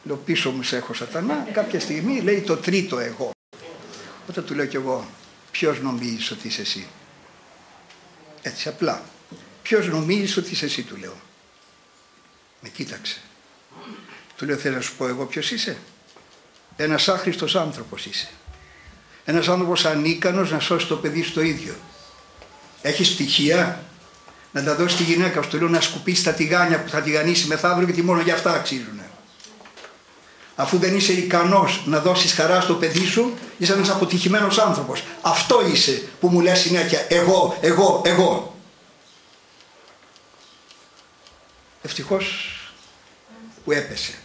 Λέω πίσω μου σε έχω σατανά. Κάποια στιγμή λέει το τρίτο εγώ. Οπότε του λέω κι εγώ, ποιος νομίζεις ότι είσαι εσύ? Έτσι απλά. Ποιος νομίζεις ότι είσαι εσύ, του λέω. Με κοίταξε. Του λέω, θέλω να σου πω εγώ ποιος είσαι? Ένας άχρηστος άνθρωπος είσαι. Ένας άνθρωπος ανίκανος να σώσει το παιδί σου το ίδιο. Έχεις στοιχεία να τα δώσει στη γυναίκα σου? Του λέω, να σκουπίσει τα τηγάνια που θα τηγανίσει μεθαύριο, γιατί μόνο για αυτά αξίζουν. Αφού δεν είσαι ικανός να δώσεις χαρά στο παιδί σου, είσαι ένας αποτυχημένος άνθρωπος. Αυτό είσαι που μου λες συνέχεια εγώ, εγώ, εγώ. Ευτυχώς που έπεσε.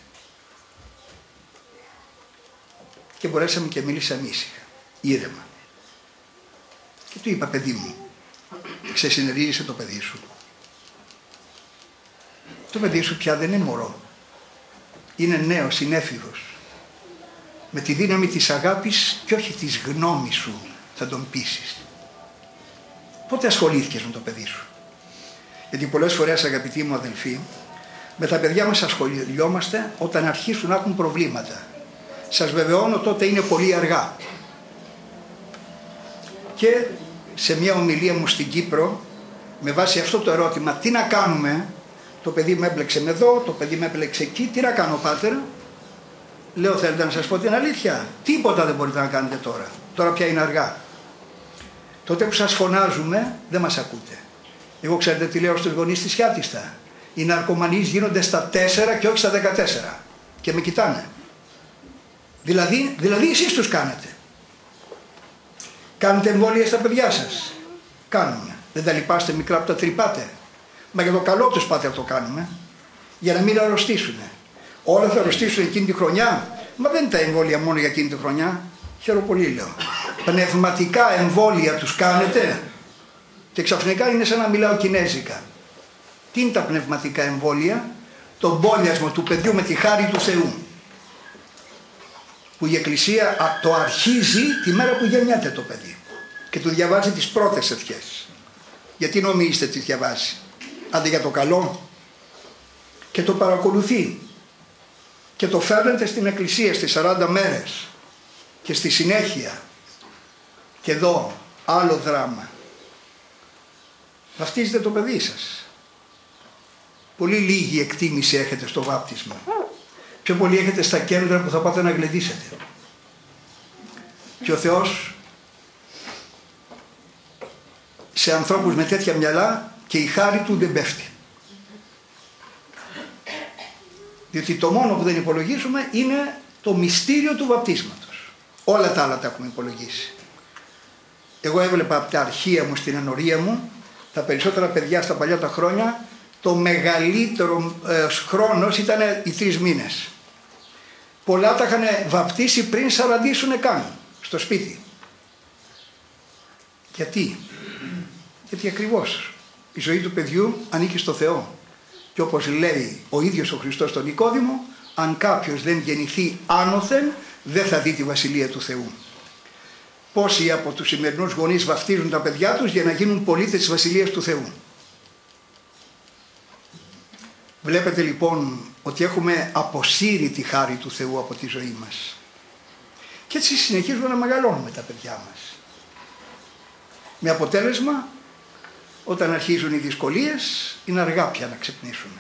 Και μπορέσαμε και μίλησαμε ήσυχα, ήρεμα. Και του είπα, παιδί μου, ξεσυνερίζεσαι το παιδί σου? Το παιδί σου πια δεν είναι μωρό. Είναι νέος, είναι έφηβος. Με τη δύναμη της αγάπης και όχι της γνώμης σου θα τον πείσεις. Πότε ασχολήθηκες με το παιδί σου? Γιατί πολλές φορές, αγαπητοί μου αδελφοί, με τα παιδιά μας ασχολιόμαστε όταν αρχίσουν να έχουν προβλήματα. Σας βεβαιώνω, τότε είναι πολύ αργά. Και σε μια ομιλία μου στην Κύπρο, με βάση αυτό το ερώτημα, τι να κάνουμε, το παιδί με έμπλεξε με εδώ, το παιδί με έμπλεξε εκεί, τι να κάνω, πάτερ? Λέω, θέλετε να σας πω την αλήθεια? Τίποτα δεν μπορείτε να κάνετε τώρα. Τώρα πια είναι αργά. Τότε που σας φωνάζουμε, δεν μας ακούτε. Εγώ ξέρετε τι λέω στους γονείς της Χιάτιστα? Οι ναρκωμανείς γίνονται στα τέσσερα και όχι στα δεκατέσσερα. Και με κοιτάνε. Δηλαδή, δηλαδή εσείς τους κάνετε. Κάνετε εμβόλια στα παιδιά σας? Κάνουμε. Δεν τα λυπάστε μικρά που τα τρυπάτε? Μα για το καλό τους πάτε να το κάνουμε. Για να μην αρρωστήσουν. Όλα θα αρρωστήσουν εκείνη τη χρονιά. Μα δεν είναι τα εμβόλια μόνο για εκείνη τη χρονιά. Χαίρομαι πολύ, λέω. Πνευματικά εμβόλια τους κάνετε? Και ξαφνικά είναι σαν να μιλάω κινέζικα. Τι είναι τα πνευματικά εμβόλια? Το μπόλιασμα του παιδιού με τη χάρη του Θεού. Που η Εκκλησία το αρχίζει τη μέρα που γεννιέται το παιδί. Και του διαβάζει τις πρώτες ευχές. Γιατί νομίζετε τι διαβάζει? Άντε για το καλό. Και το παρακολουθεί. Και το φέρνετε στην Εκκλησία στις σαράντα μέρες. Και στη συνέχεια. Και εδώ άλλο δράμα. Βαφτίζετε το παιδί σας. Πολύ λίγη εκτίμηση έχετε στο βάπτισμα. Πιο πολύ έχετε στα κέντρα που θα πάτε να γλεντήσετε. Και ο Θεός σε ανθρώπους με τέτοια μυαλά και η χάρη του δεν πέφτει. Διότι το μόνο που δεν υπολογίζουμε είναι το μυστήριο του βαπτίσματος. Όλα τα άλλα τα έχουμε υπολογίσει. Εγώ έβλεπα από τα αρχεία μου στην ενορία μου, τα περισσότερα παιδιά στα παλιά τα χρόνια, το μεγαλύτερο ε, χρόνος ήταν οι τρεις μήνες. Πολλά τα είχαν βαπτίσει πριν σαραντήσουν καν στο σπίτι. Γιατί? Γιατί ακριβώς η ζωή του παιδιού ανήκει στο Θεό. Και όπως λέει ο ίδιος ο Χριστός στον Νικόδημο, αν κάποιος δεν γεννηθεί άνωθεν, δεν θα δει τη Βασιλεία του Θεού. Πόσοι από τους σημερινούς γονείς βαφτίζουν τα παιδιά τους για να γίνουν πολίτες της Βασιλείας του Θεού? Βλέπετε λοιπόν ότι έχουμε αποσύρει τη χάρη του Θεού από τη ζωή μας. Και έτσι συνεχίζουμε να μεγαλώνουμε τα παιδιά μας. Με αποτέλεσμα, όταν αρχίζουν οι δυσκολίες, είναι αργά πια να ξυπνήσουν.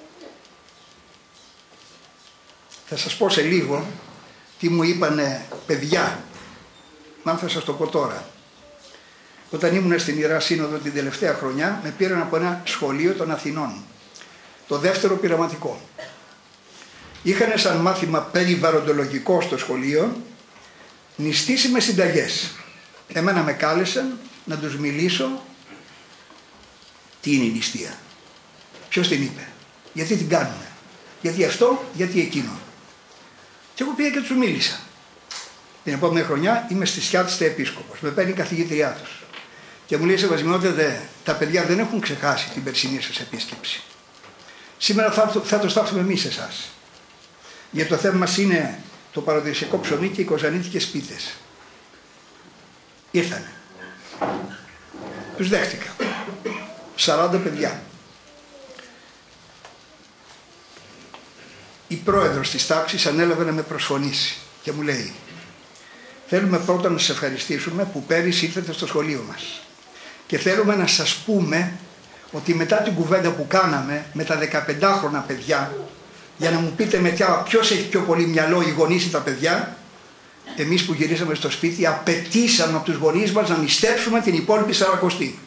Θα σας πω σε λίγο τι μου είπανε παιδιά, αν θα σας το πω τώρα. Όταν ήμουν στην Ιερά Σύνοδο την τελευταία χρονιά, με πήραν από ένα σχολείο των Αθηνών, το δεύτερο πειραματικό. Είχαν σαν μάθημα περιβαλλοντολογικό στο σχολείο νηστίσιμες συνταγές. Εμένα με κάλεσαν να τους μιλήσω. Τι είναι η νηστεία? Ποιος την είπε? Γιατί την κάνουμε? Γιατί αυτό, γιατί εκείνο? Και εγώ πήγα και τους μίλησα. Την επόμενη χρονιά είμαι στη Σιάτιστα επίσκοπος. Με παίρνει η καθηγήτριά τους. Και μου λέει, Σεβασμιότατε, τα παιδιά δεν έχουν ξεχάσει την περσινή σας επίσκεψη. Σήμερα θα, θα το στάθουμε εμείς εσάς. Γιατί το θέμα μας είναι το παραδοσιακό ψωμί και οι κοζανίτικες πίτες. Ήρθανε. Τους δέχτηκα. σαράντα παιδιά. η πρόεδρος της τάξης ανέλαβε να με προσφωνήσει και μου λέει: θέλουμε πρώτα να σας ευχαριστήσουμε που πέρυσι ήρθατε στο σχολείο μας και θέλουμε να σας πούμε ότι μετά την κουβέντα που κάναμε με τα δεκαπεντάχρονα παιδιά, για να μου πείτε με ποιος έχει πιο πολύ μυαλό, οι γονείς ή τα παιδιά, εμείς που γυρίσαμε στο σπίτι απαιτήσαμε από τους γονείς μας να νηστέψουμε την υπόλοιπη σαρακοστή.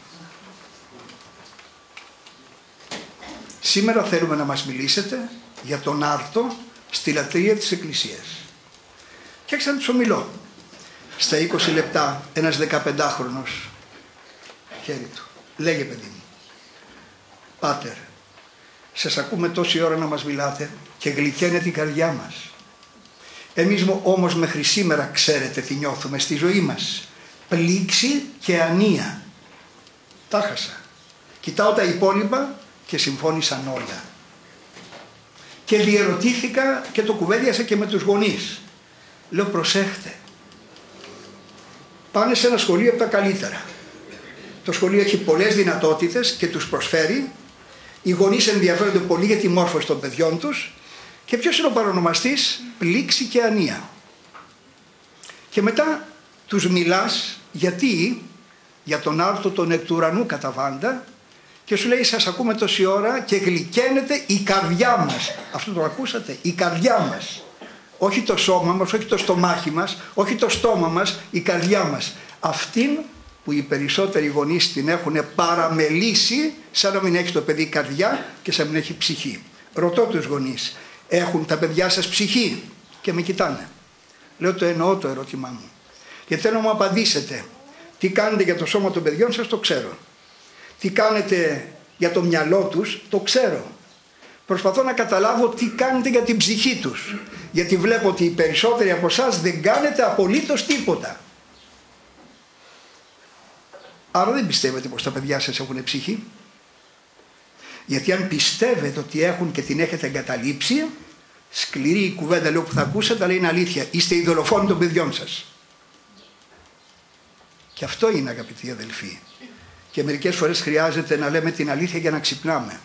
Σήμερα θέλουμε να μας μιλήσετε για τον άρτο στη λατρεία της Εκκλησίας. Και άρχισα να τους ομιλώ. Στα είκοσι λεπτά ένας δεκαπεντάχρονος, χέρι του, λέγε: παιδί μου, πάτερ, σας ακούμε τόση ώρα να μας μιλάτε και γλυκαίνε την καρδιά μας. Εμείς όμως μέχρι σήμερα ξέρετε τι νιώθουμε στη ζωή μας: πλήξη και ανία. Τα χάσα. Κοιτάω τα υπόλοιπα και συμφώνησαν όλα. Και διερωτήθηκα και το κουβέντιασα και με τους γονείς. Λέω: προσέχτε, πάνε σε ένα σχολείο από τα καλύτερα. Το σχολείο έχει πολλές δυνατότητες και τους προσφέρει. Οι γονείς ενδιαφέρονται πολύ για τη μόρφωση των παιδιών τους. Και ποιος είναι ο παρονομαστής? Πλήξη και ανία. Και μετά τους μιλάς γιατί, για τον άρτο τον εκ του ουρανού καταβάντα, και σου λέει: σας ακούμε τόση ώρα και γλυκαίνεται η καρδιά μας. Αυτό το ακούσατε? Η καρδιά μας. Όχι το σώμα μας, όχι το στομάχι μας, όχι το στόμα μας, η καρδιά μας. Αυτήν που οι περισσότεροι γονείς την έχουν παραμελήσει, σαν να μην έχει το παιδί καρδιά και σαν να μην έχει ψυχή. Ρωτώ τους γονείς: έχουν τα παιδιά σας ψυχή? Και με κοιτάνε. Λέω: το εννοώ το ερώτημά μου. Και θέλω να μου απαντήσετε. Τι κάνετε για το σώμα των παιδιών σας? Το ξέρω. Τι κάνετε για το μυαλό τους? Το ξέρω. Προσπαθώ να καταλάβω τι κάνετε για την ψυχή τους. Γιατί βλέπω ότι οι περισσότεροι από εσάς δεν κάνετε απολύτως τίποτα. Άρα δεν πιστεύετε πως τα παιδιά σας έχουν ψυχή. Γιατί αν πιστεύετε ότι έχουν και την έχετε εγκαταλείψει, σκληρή η κουβέντα λέω που θα ακούσετε, αλλά είναι αλήθεια. Είστε οι δολοφόνοι των παιδιών σας. Και αυτό είναι, αγαπητοί αδελφοί. Και μερικές φορές χρειάζεται να λέμε την αλήθεια για να ξυπνάμε.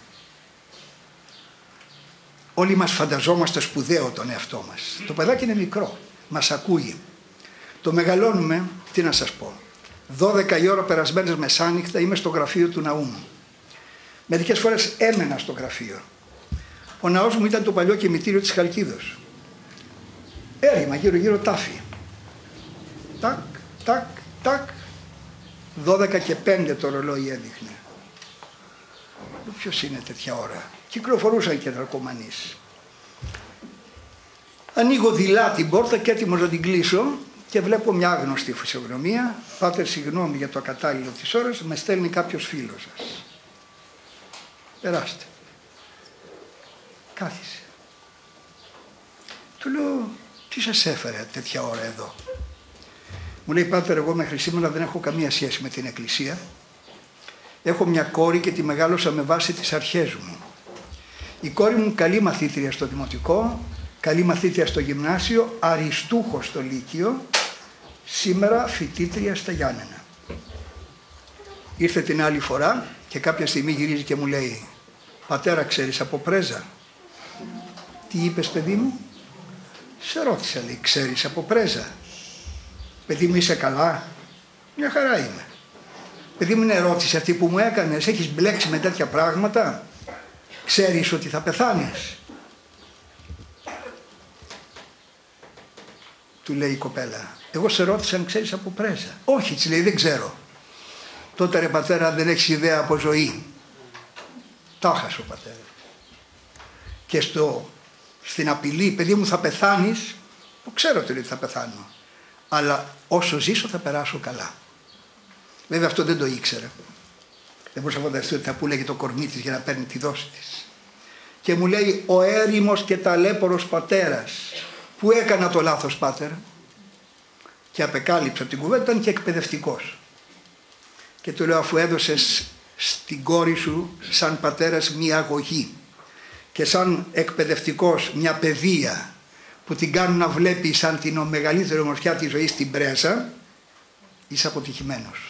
Όλοι μας φανταζόμαστε σπουδαίο τον εαυτό μας. Το παιδάκι είναι μικρό, μας ακούει. Το μεγαλώνουμε, τι να σας πω. δώδεκα η ώρα περασμένες μεσάνυχτα είμαι στο γραφείο του ναού μου. Μερικές φορές έμενα στο γραφείο. Ο ναός μου ήταν το παλιό κημητήριο της Χαλκίδος. Έρημα γύρω γύρω τάφη. Τάκ, τάκ, τάκ. δώδεκα και πέντε το ρολόι έδειχνε. Ποιος είναι τέτοια ώρα? Κυκλοφορούσαν και ναρκωμανείς. Ανοίγω δειλά την πόρτα και έτοιμος να την κλείσω και βλέπω μια άγνωστη φυσιογνωμία. Πάτερ, συγγνώμη για το ακατάλληλο της ώρας, με στέλνει κάποιος φίλος σας. Περάστε. Κάθισε. Του λέω: τι σας έφερε τέτοια ώρα εδώ? Μου λέει: πάτερ, εγώ μέχρι σήμερα δεν έχω καμία σχέση με την Εκκλησία. Έχω μια κόρη και τη μεγάλωσα με βάση τις αρχές μου. Η κόρη μου καλή μαθήτρια στο δημοτικό, καλή μαθήτρια στο γυμνάσιο, αριστούχος στο λύκειο, σήμερα φοιτήτρια στα Γιάννενα. Ήρθε την άλλη φορά και κάποια στιγμή γυρίζει και μου λέει: πατέρα, ξέρεις από Πρέζα? Τι είπες, παιδί μου? Σε ρώτησα, λέει, ξέρεις από Πρέζα? Παιδί μου, είσαι καλά? Μια χαρά είμαι. Παιδί μου, είναι ερώτηση αυτή που μου έκανες, έχεις μπλέξει με τέτοια πράγματα? Ξέρεις ότι θα πεθάνεις? Του λέει η κοπέλα: εγώ σε ρώτησα αν ξέρεις από Πρέζα. Όχι, της λέει, δεν ξέρω. Τότε, ρε πατέρα, δεν έχεις ιδέα από ζωή. Τα χάσε ο πατέρα. Και στο, στην απειλή, παιδί μου, θα πεθάνεις, το ξέρω ότι θα πεθάνω, αλλά όσο ζήσω θα περάσω καλά. Βέβαια αυτό δεν το ήξερα. Δεν μπορούσα να φανταστεί ότι θα πουλέγε το κορμί της για να παίρνει τη δόση της. Και μου λέει: ο έρημος και ταλέπορος πατέρας. Πού έκανα το λάθος, πάτερ? Και απεκάλυψε από την κουβέντα, ήταν και εκπαιδευτικός. Και του λέω: αφού έδωσες στην κόρη σου σαν πατέρας μία αγωγή και σαν εκπαιδευτικός μια παιδεία που την κάνουν να βλέπει σαν την μεγαλύτερη ομορφιά της ζωής στην Πρέζα, είσαι αποτυχημένος.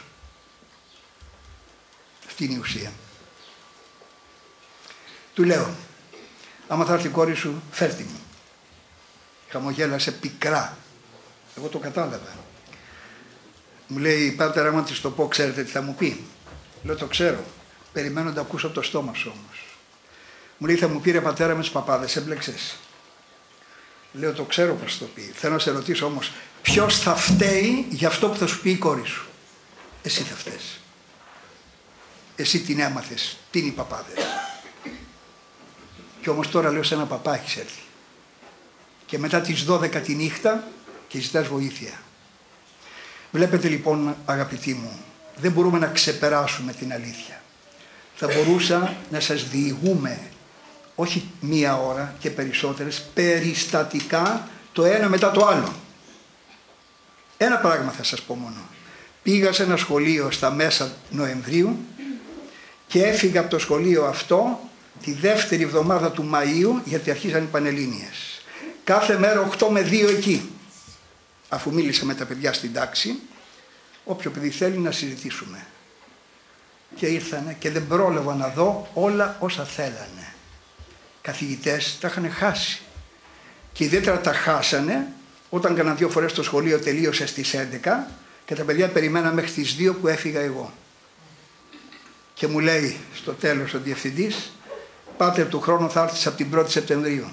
Αυτή είναι η ουσία. Του λέω: Άμα θα έρθει η κόρη σου, φέρτη μου. Χαμογέλασε πικρά. Εγώ το κατάλαβα. Μου λέει, πάτερ, άμα της το πω, ξέρετε τι θα μου πει? Λέω, το ξέρω. Περιμένω να το ακούσω από το στόμα σου όμως. Μου λέει, θα μου πει, ρε πατέρα, με τους παπάδες έμπλεξες? Λέω, το ξέρω πως το πει. Θέλω να σε ρωτήσω όμως, ποιος θα φταίει για αυτό που θα σου πει η κόρη σου? Εσύ θα φταίς. Εσύ την έμαθες. Τι είναι οι παπάδες? Και όμως τώρα λέω, σε ένα παπά έχεις έρθει. Και μετά τις δώδεκα τη νύχτα και ζητάς βοήθεια. Βλέπετε λοιπόν, αγαπητοί μου, δεν μπορούμε να ξεπεράσουμε την αλήθεια. Θα μπορούσα να σας διηγούμε, όχι μία ώρα και περισσότερες, περιστατικά το ένα μετά το άλλο. Ένα πράγμα θα σας πω μόνο. Πήγα σε ένα σχολείο στα μέσα Νοεμβρίου και έφυγα από το σχολείο αυτό τη δεύτερη εβδομάδα του Μαΐου, γιατί αρχίζαν οι Πανελλήνιες. Κάθε μέρα οκτώ με δύο εκεί. Αφού μίλησα με τα παιδιά στην τάξη, όποιο παιδί θέλει να συζητήσουμε. Και ήρθανε και δεν πρόλαβα να δω όλα όσα θέλανε. Καθηγητές τα είχαν χάσει. Και ιδιαίτερα τα χάσανε όταν κάνα δύο φορές το σχολείο τελείωσε στις έντεκα και τα παιδιά περιμέναν μέχρι τις δύο που έφυγα εγώ. Και μου λέει στο τέλος ο διευθυντής, πάτερ, του χρόνου θα έρθεις από την πρώτη Σεπτεμβρίου.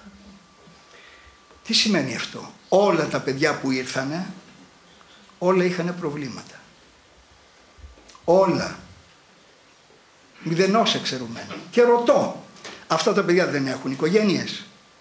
Τι σημαίνει αυτό? Όλα τα παιδιά που ήρθανε, όλα είχαν προβλήματα. Όλα. Μηδενός εξαιρουμένοι. Και ρωτώ, αυτά τα παιδιά δεν έχουν οικογένειες?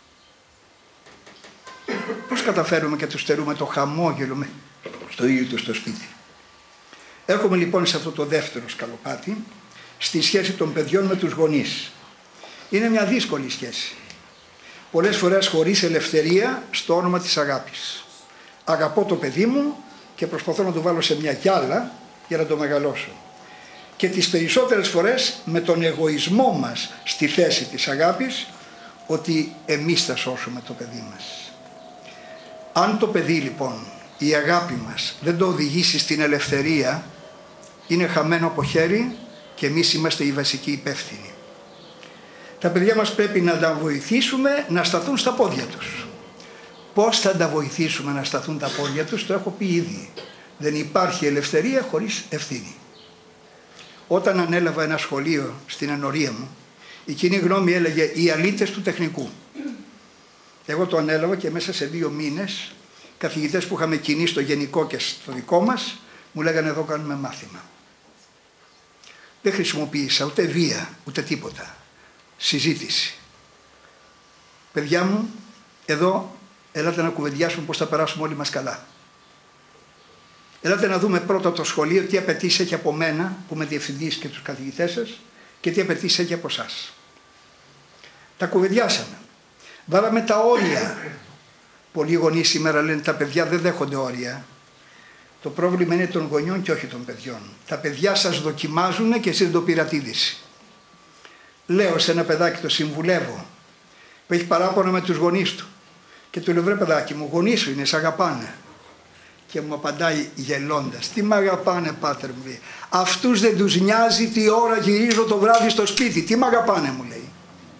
Πώς καταφέρουμε και τους στερούμε το χαμόγελο στο ίδιο του στο σπίτι? Έρχομαι λοιπόν σε αυτό το δεύτερο σκαλοπάτι, στη σχέση των παιδιών με τους γονείς. Είναι μια δύσκολη σχέση. Πολλές φορές χωρίς ελευθερία στο όνομα της αγάπης. Αγαπώ το παιδί μου και προσπαθώ να το βάλω σε μια γυάλα για να το μεγαλώσω. Και τις περισσότερες φορές με τον εγωισμό μας στη θέση της αγάπης, ότι εμείς θα σώσουμε το παιδί μας. Αν το παιδί λοιπόν, η αγάπη μας, δεν το οδηγήσει στην ελευθερία, είναι χαμένο από χέρι και εμείς είμαστε οι βασικοί υπεύθυνοι. Τα παιδιά μας πρέπει να τα βοηθήσουμε να σταθούν στα πόδια τους. Πώς θα τα βοηθήσουμε να σταθούν τα πόδια τους? Το έχω πει ήδη. Δεν υπάρχει ελευθερία χωρίς ευθύνη. Όταν ανέλαβα ένα σχολείο στην ενορία μου, η κοινή γνώμη έλεγε οι αλήτες του τεχνικού. Εγώ το ανέλαβα και μέσα σε δύο μήνες καθηγητές που είχαμε κοινή στο γενικό και στο δικό μας μου λέγανε, εδώ κάνουμε μάθημα. Δεν χρησιμοποίησα ούτε βία ούτε τίποτα. Συζήτηση. Παιδιά μου, εδώ ελάτε να κουβεντιάσουμε πώς θα περάσουμε όλοι μας καλά. Ελάτε να δούμε πρώτα το σχολείο τι απαιτήσει έχει από μένα που είμαι διευθυντής και τους καθηγητές σας και τι απαιτήσει έχει από εσάς. Τα κουβεντιάσαμε. Βάλαμε τα όρια. Πολλοί γονείς σήμερα λένε τα παιδιά δεν δέχονται όρια. Το πρόβλημα είναι των γονιών και όχι των παιδιών. Τα παιδιά σας δοκιμάζουν και εσείς δεν το πήρατε είδηση. Λέω σε ένα παιδάκι, το συμβουλεύω, που έχει παράπονα με τους γονείς του και του λέω, βρε παιδάκι μου, γονείς σου είναι, σε αγαπάνε. Και μου απαντάει γελώντας, τι μ' αγαπάνε πάτερ μου? Αυτούς δεν τους νοιάζει τι ώρα γυρίζω το βράδυ στο σπίτι, τι μ' αγαπάνε, μου λέει.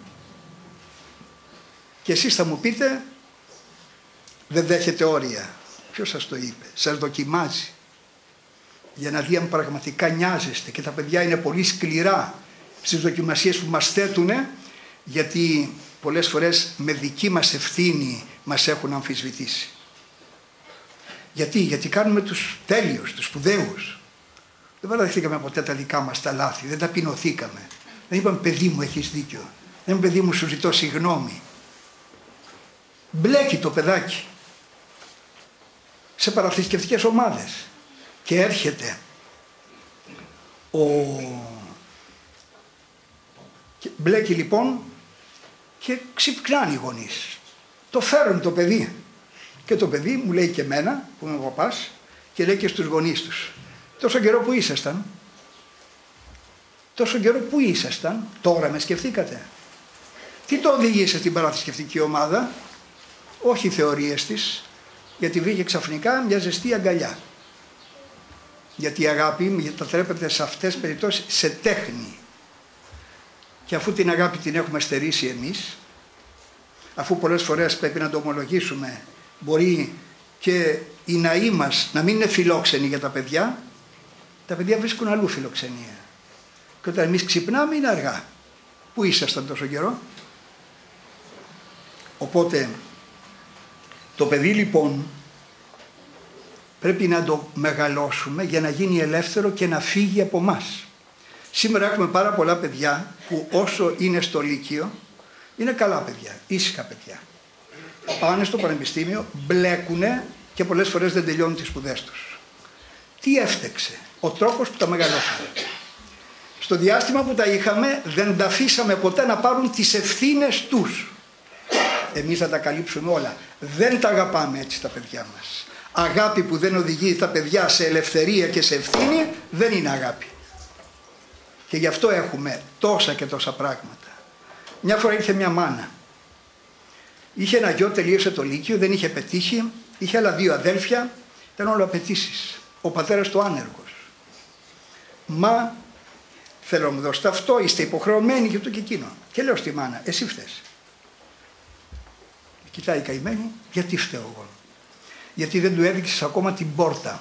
Και εσείς θα μου πείτε, δεν δέχεται όρια. Ποιος σας το είπε? Σας δοκιμάζει για να δει αν πραγματικά νοιάζεστε. Και τα παιδιά είναι πολύ σκληρά στις δοκιμασίες που μας θέτουν, γιατί πολλές φορές με δική μας ευθύνη μας έχουν αμφισβητήσει. Γιατί, γιατί κάνουμε τους τέλειους, τους σπουδαίους. Δεν παραδεχτήκαμε ποτέ τα δικά μας τα λάθη, δεν ταπεινωθήκαμε. Δεν είπαμε, παιδί μου έχεις δίκιο, δεν είπαμε, παιδί μου σου ζητώ συγγνώμη. Μπλέκει το παιδάκι σε παραθρησκευτικές ομάδες και έρχεται ο... και μπλέκει λοιπόν και ξυπνάνε οι γονείς. Το φέρουν το παιδί και το παιδί μου λέει και εμένα που είμαι ο παπάς και λέει και στους γονείς τους, τόσο καιρό που ήσασταν, τόσο καιρό που ήσασταν, τώρα με σκεφτήκατε? Τι το οδήγησε στην παραθρησκευτική ομάδα? Όχι οι θεωρίες της, γιατί βρήκε ξαφνικά μια ζεστή αγκαλιά. Γιατί η αγάπη μετατρέπεται σε αυτές τις περιπτώσεις σε τέχνη. Και αφού την αγάπη την έχουμε στερήσει εμείς, αφού πολλές φορές πρέπει να το ομολογήσουμε, μπορεί και οι ναοί μας να μην είναι φιλόξενοι για τα παιδιά, τα παιδιά βρίσκουν αλλού φιλοξενία. Και όταν εμείς ξυπνάμε είναι αργά. Πού ήσασταν τόσο καιρό? Οπότε το παιδί λοιπόν πρέπει να το μεγαλώσουμε για να γίνει ελεύθερο και να φύγει από μας. Σήμερα έχουμε πάρα πολλά παιδιά που όσο είναι στο λύκειο είναι καλά παιδιά, ήσυχα παιδιά. Πάνε στο πανεπιστήμιο, μπλέκουνε και πολλές φορές δεν τελειώνουν τις σπουδές τους. Τι έφτεξε? Ο τρόπος που τα μεγαλώσαμε. Στο διάστημα που τα είχαμε δεν τα αφήσαμε ποτέ να πάρουν τις ευθύνες τους. Εμείς θα τα καλύψουμε όλα. Δεν τα αγαπάμε έτσι τα παιδιά μας. Αγάπη που δεν οδηγεί τα παιδιά σε ελευθερία και σε ευθύνη δεν είναι αγάπη. Και γι' αυτό έχουμε τόσα και τόσα πράγματα. Μια φορά ήρθε μια μάνα. Είχε ένα γιο, τελείωσε το λύκειο, δεν είχε πετύχει. Είχε άλλα δύο αδέλφια, ήταν όλο απαιτήσεις. Ο πατέρας του άνεργος. Μα θέλω να μου δώσετε αυτό, είστε υποχρεωμένοι και αυτό και εκείνο. Και λέω στη μάνα, εσύ φταίς. Κοιτάει η καημένη, γιατί φταίω εγώ? Γιατί δεν του έδειξες ακόμα την πόρτα.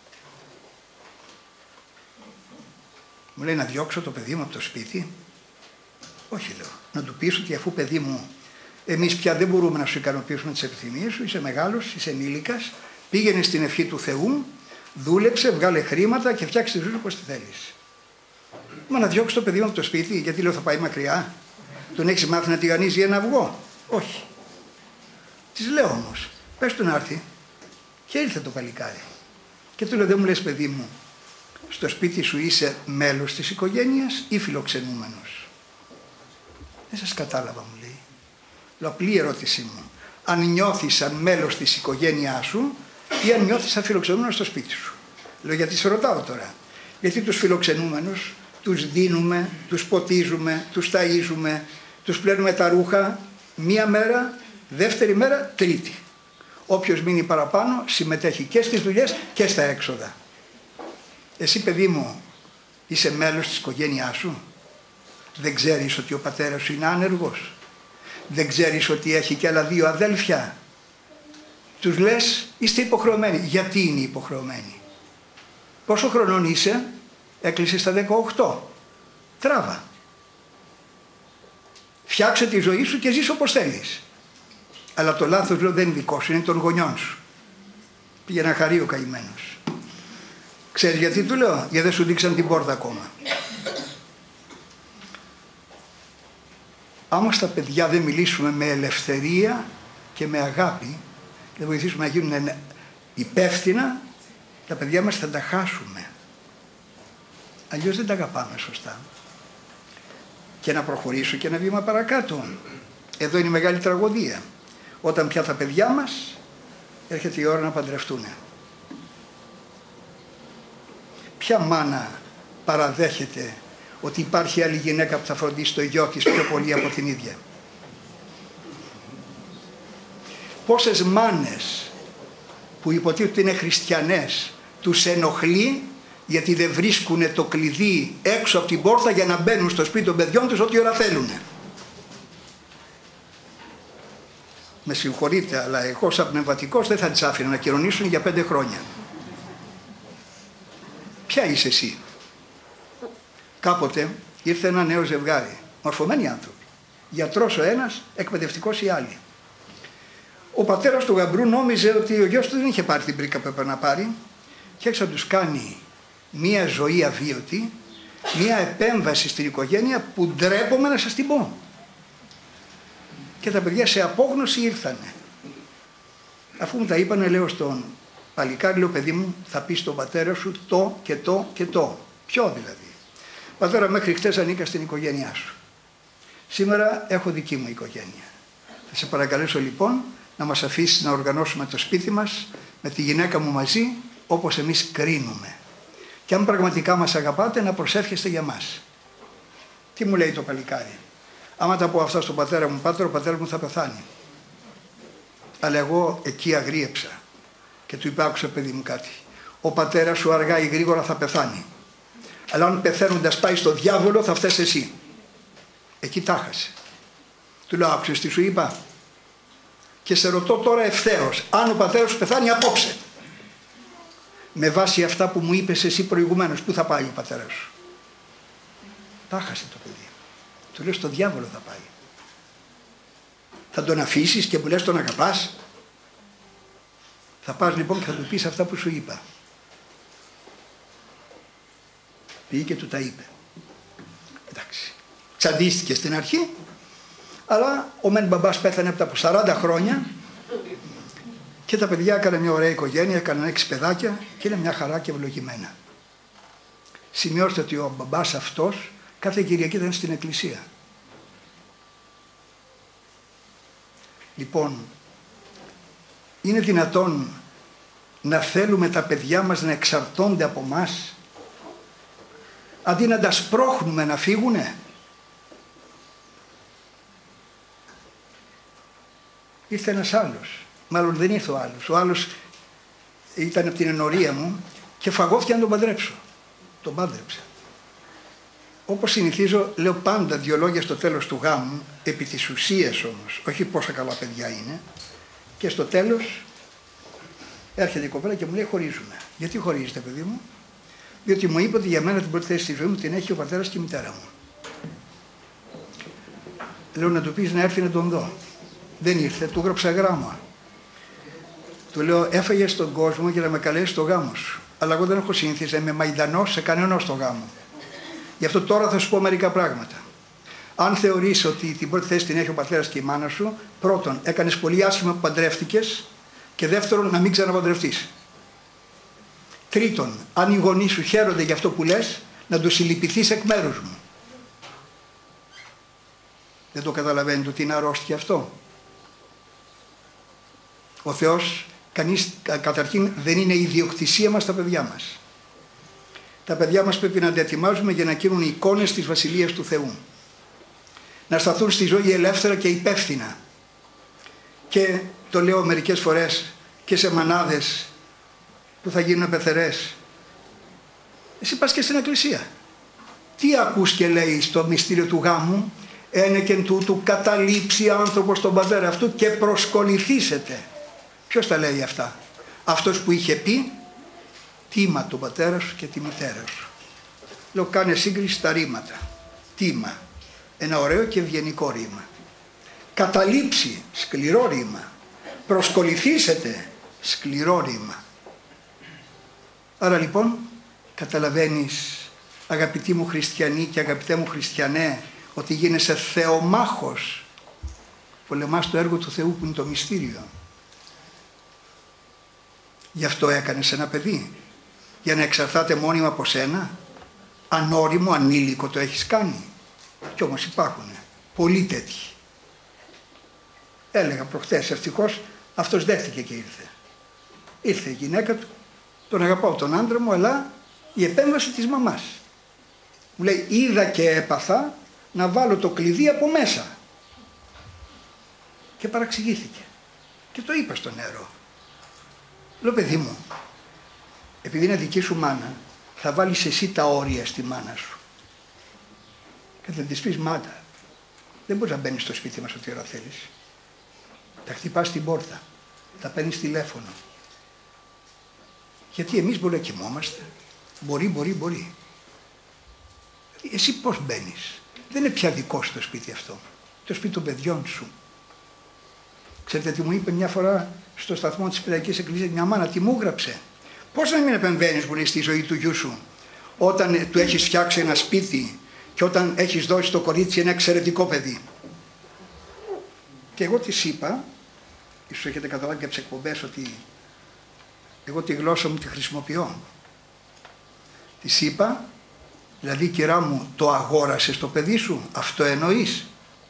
Μου λέει να διώξω το παιδί μου από το σπίτι. Όχι, λέω, να του πεις ότι αφού παιδί μου, εμείς πια δεν μπορούμε να σου ικανοποιήσουμε τις επιθυμίες σου, είσαι μεγάλος, είσαι ενήλικας, πήγαινε στην ευχή του Θεού, δούλεψε, βγάλε χρήματα και φτιάξε τη ζωή σου όπως τη θέλεις. Μα να διώξω το παιδί μου από το σπίτι, γιατί λέω θα πάει μακριά? Τον έχεις μάθει να τηγανίζει ένα αυγό? Όχι. Της λέω όμως, πες του να έρθει. Και ήρθε το παλικάρι. Και του λέω, δεν μου λες παιδί μου, στο σπίτι σου είσαι μέλος της οικογένειας ή φιλοξενούμενος? Δεν σας κατάλαβα, μου λέει. Λέω, απλή ερώτησή μου. Αν νιώθεις σαν μέλος της οικογένειάς σου ή αν νιώθεις σαν φιλοξενούμενος στο σπίτι σου? Λέω, γιατί σε ρωτάω τώρα? Γιατί τους φιλοξενούμενους τους δίνουμε, τους ποτίζουμε, τους ταΐζουμε, τους πλένουμε τα ρούχα μία μέρα, δεύτερη μέρα, τρίτη. Όποιος μείνει παραπάνω συμμετέχει και στις δουλειές και στα έξοδα. Εσύ παιδί μου είσαι μέλος της οικογένειάς σου? Δεν ξέρεις ότι ο πατέρας σου είναι άνεργος? Δεν ξέρεις ότι έχει και άλλα δύο αδέλφια? Τους λες είστε υποχρεωμένοι. Γιατί είναι υποχρεωμένοι? Πόσο χρονών είσαι? Έκλεισες στα δεκαοκτώ. Τράβα. Φτιάξε τη ζωή σου και ζεις όπως θέλεις. Αλλά το λάθος, λέω, δεν είναι δικό σου, είναι των γονιών σου. Πήγε να χαρεί ο καημένος. Ξέρεις γιατί του λέω? Γιατί δεν σου δείξαν την πόρτα ακόμα. Άμα στα παιδιά δεν μιλήσουμε με ελευθερία και με αγάπη, δεν βοηθήσουμε να γίνουν υπεύθυνα, τα παιδιά μας θα τα χάσουμε. Αλλιώς δεν τα αγαπάμε σωστά. Και να προχωρήσω και ένα βήμα παρακάτω. Εδώ είναι η μεγάλη τραγωδία. Όταν πια τα παιδιά μας έρχεται η ώρα να παντρευτούν. Ποια μάνα παραδέχεται ότι υπάρχει άλλη γυναίκα που θα φροντίσει το γιο της πιο πολύ από την ίδια? Πόσες μάνες που υποτίθεται ότι είναι χριστιανές τους ενοχλεί γιατί δεν βρίσκουν το κλειδί έξω από την πόρτα για να μπαίνουν στο σπίτι των παιδιών τους ό,τι ώρα θέλουν? Με συγχωρείτε, αλλά εγώ σαν πνευματικός δεν θα τις άφηνα να κοινωνήσουν για πέντε χρόνια. Ποια είσαι εσύ? Κάποτε ήρθε ένα νέο ζευγάρι, μορφωμένοι άνθρωποι, γιατρός ο ένας, εκπαιδευτικός η άλλη. Ο πατέρας του γαμπρού νόμιζε ότι ο γιος του δεν είχε πάρει την πρίκα που έπρεπε να πάρει και έξω να τους κάνει μία ζωή αβίωτη, μία επέμβαση στην οικογένεια που ντρέπομαι να σας την πω. Και τα παιδιά σε απόγνωση ήρθανε. Αφού μου τα είπανε, λέω στον παλικάρι, λέω, παιδί μου, θα πεις στον πατέρα σου το και το και το. Ποιο δηλαδή? Πατέρα, μέχρι χτες ανήκα στην οικογένειά σου. Σήμερα έχω δική μου οικογένεια. Θα σε παρακαλέσω λοιπόν να μας αφήσεις να οργανώσουμε το σπίτι μας με τη γυναίκα μου μαζί όπως εμείς κρίνουμε. Και αν πραγματικά μας αγαπάτε, να προσεύχεστε για μας. Τι μου λέει το παλικάρι? Άμα τα πω αυτά στον πατέρα μου, πάτερ, ο πατέρας μου θα πεθάνει. Αλλά εγώ εκεί αγρίεψα και του είπα, άκουσα παιδί μου κάτι. Ο πατέρας σου αργά ή γρήγορα θα πεθάνει. Αλλά αν πεθαίνοντας πάει στο διάβολο θα φταίς εσύ. Εκεί τα χάσε. Του λέω, άκουσες τι σου είπα? Και σε ρωτώ τώρα ευθέως, αν ο πατέρας σου πεθάνει απόψε, με βάση αυτά που μου είπες εσύ προηγουμένως, πού θα πάει ο πατέρας σου? Τα χάσε το παιδί. Του λέω, στο διάβολο θα πάει. Θα τον αφήσεις και μου λες τον αγαπάς? Θα πας λοιπόν και θα του πεις αυτά που σου είπα. Πήγε και του τα είπε. Εντάξει. Τσαντίστηκε στην αρχή, αλλά ο μεν μπαμπάς πέθανε από τα σαράντα χρόνια και τα παιδιά έκαναν μια ωραία οικογένεια, έκαναν έξι παιδάκια και είναι μια χαρά και ευλογημένα. Σημειώστε ότι ο μπαμπάς αυτός κάθε Κυριακή ήταν στην εκκλησία. Λοιπόν, είναι δυνατόν να θέλουμε τα παιδιά μας να εξαρτώνται από μας, αντί να τα σπρώχνουμε να φύγουνε? Ήρθε ένας άλλος, μάλλον δεν ήρθε ο άλλος, ο άλλος ήταν από την ενορία μου και φαγώθηκε να τον παντρέψω. Τον πάντρεψα. Όπως συνηθίζω, λέω πάντα δύο λόγια στο τέλος του γάμου, επί της ουσίας όμως, όχι πόσα καλά παιδιά είναι, και στο τέλος έρχεται η κοπέλα και μου λέει, χωρίζουμε. Γιατί χωρίζετε, παιδί μου? Διότι μου είπε ότι για μένα την πρώτη θέση στη ζωή μου την έχει ο πατέρας και η μητέρα μου. Λέω να του πεις να έρθει να τον δω. Δεν ήρθε, του έγραψα γράμμα. Του λέω, έφαγε στον κόσμο για να με καλέσει στο γάμο σου. Αλλά εγώ δεν έχω συνηθίσει να είμαι μαϊντανός σε κανένα στο γάμο. Γι' αυτό τώρα θα σου πω μερικά πράγματα. Αν θεωρείς ότι την πρώτη θέση την έχει ο πατέρας και η μάνα σου, πρώτον, έκανες πολύ άσχημα που παντρεύτηκες, και δεύτερον, να μην ξαναπαντρευτείς. Τρίτον, αν οι γονείς σου χαίρονται για αυτό που λες, να τους συλληπιθείς εκ μέρους μου. Δεν το καταλαβαίνετε ότι είναι αρρώστια αυτό? Ο Θεός, κανείς, καταρχήν, δεν είναι ιδιοκτησία μας τα παιδιά μας. Τα παιδιά μας πρέπει να τα ετοιμάζουμε για να γίνουν εικόνες της Βασιλείας του Θεού. Να σταθούν στη ζωή ελεύθερα και υπεύθυνα. Και το λέω μερικές φορές και σε μανάδες που θα γίνουν πεθερές. Εσύ πας και στην εκκλησία. Τι ακούς και λέει στο μυστήριο του γάμου? Ένεκεν τούτου καταλήψει άνθρωπος τον πατέρα αυτού και προσκοληθήσετε. Ποιος τα λέει αυτά? Αυτός που είχε πει, τίμα τον πατέρα σου και τη μητέρα σου. Λέω, κάνε σύγκριση στα ρήματα. Τίμα, ένα ωραίο και ευγενικό ρήμα. Καταλήψει, σκληρό ρήμα. Προσκοληθήσετε, σκληρό ρήμα. Άρα λοιπόν καταλαβαίνεις, αγαπητοί μου χριστιανοί και αγαπητέ μου χριστιανέ, ότι γίνεσαι θεομάχος. Πολεμάς το έργο του Θεού που είναι το μυστήριο. Γι' αυτό έκανες ένα παιδί, για να εξαρτάται μόνιμα από σένα? Ανώριμο, ανήλικο το έχεις κάνει? Κι όμως υπάρχουν πολλοί τέτοιοι. Έλεγα προχθές, ευτυχώς αυτός δέχτηκε και ήρθε. Ήρθε η γυναίκα του, τον αγαπάω τον άντρα μου, αλλά η επέμβαση της μαμάς. Μου λέει, είδα και έπαθα να βάλω το κλειδί από μέσα. Και παραξηγήθηκε. Και το είπα στο νερό. Λέω, παιδί μου, επειδή είναι δική σου μάνα, θα βάλεις εσύ τα όρια στη μάνα σου. Και θα της πεις, μάνα, δεν μπορείς να μπαίνεις στο σπίτι μας ό,τι ώρα θέλεις. Τα χτυπάς στην πόρτα, τα παίρνεις τηλέφωνο. Γιατί εμείς μπορεί να κοιμόμαστε. Μπορεί, μπορεί, μπορεί. Εσύ πώς μπαίνεις? Δεν είναι πια δικό σου το σπίτι αυτό. Το σπίτι των παιδιών σου. Ξέρετε τι μου είπε μια φορά στο σταθμό της Παιδαγικής Εκκλησίας μια μάνα? Τι μου έγραψε? Πώς να μην επεμβαίνεις, μου λέει, στη ζωή του γιού σου, όταν του έχεις φτιάξει ένα σπίτι και όταν έχεις δώσει στο κορίτσι ένα εξαιρετικό παιδί? Και εγώ της είπα, ίσως έχετε καταλάβει και από τις εκπομπές ότι εγώ τη γλώσσα μου τη χρησιμοποιώ. Της είπα, δηλαδή, κυρά μου, το αγόρασες το παιδί σου? Αυτό εννοείς?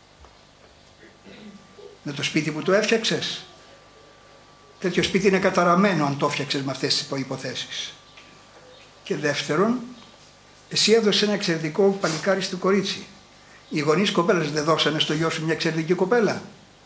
Με το σπίτι που το έφτιαξες? Τέτοιο σπίτι είναι καταραμένο αν το έφτιαξες με αυτές τις υποθέσεις. Και δεύτερον, εσύ έδωσες ένα εξαιρετικό παλικάρι στο κορίτσι. Οι γονείς κοπέλας δεν δώσανε στο γιο σου μια εξαιρετική κοπέλα?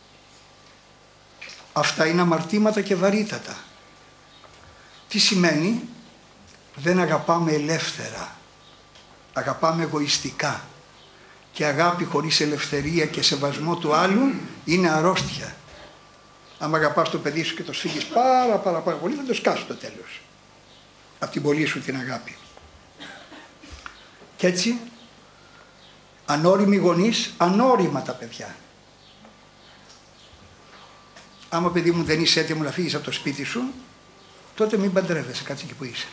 Αυτά είναι αμαρτήματα και βαρύτατα. Τι σημαίνει? Δεν αγαπάμε ελεύθερα. Αγαπάμε εγωιστικά. Και αγάπη χωρίς ελευθερία και σεβασμό του άλλου είναι αρρώστια. Αν αγαπάς το παιδί σου και το σφίγγεις πάρα πάρα πάρα πολύ, θα το σκάσεις στο τέλος. Από την πολύ σου την αγάπη. Και έτσι, ανώριμοι γονείς, ανώριμα τα παιδιά. Άμα παιδί μου δεν είσαι έτοιμο να φύγεις από το σπίτι σου, τότε μην παντρεύεσαι, κάτσε εκεί που είσαι.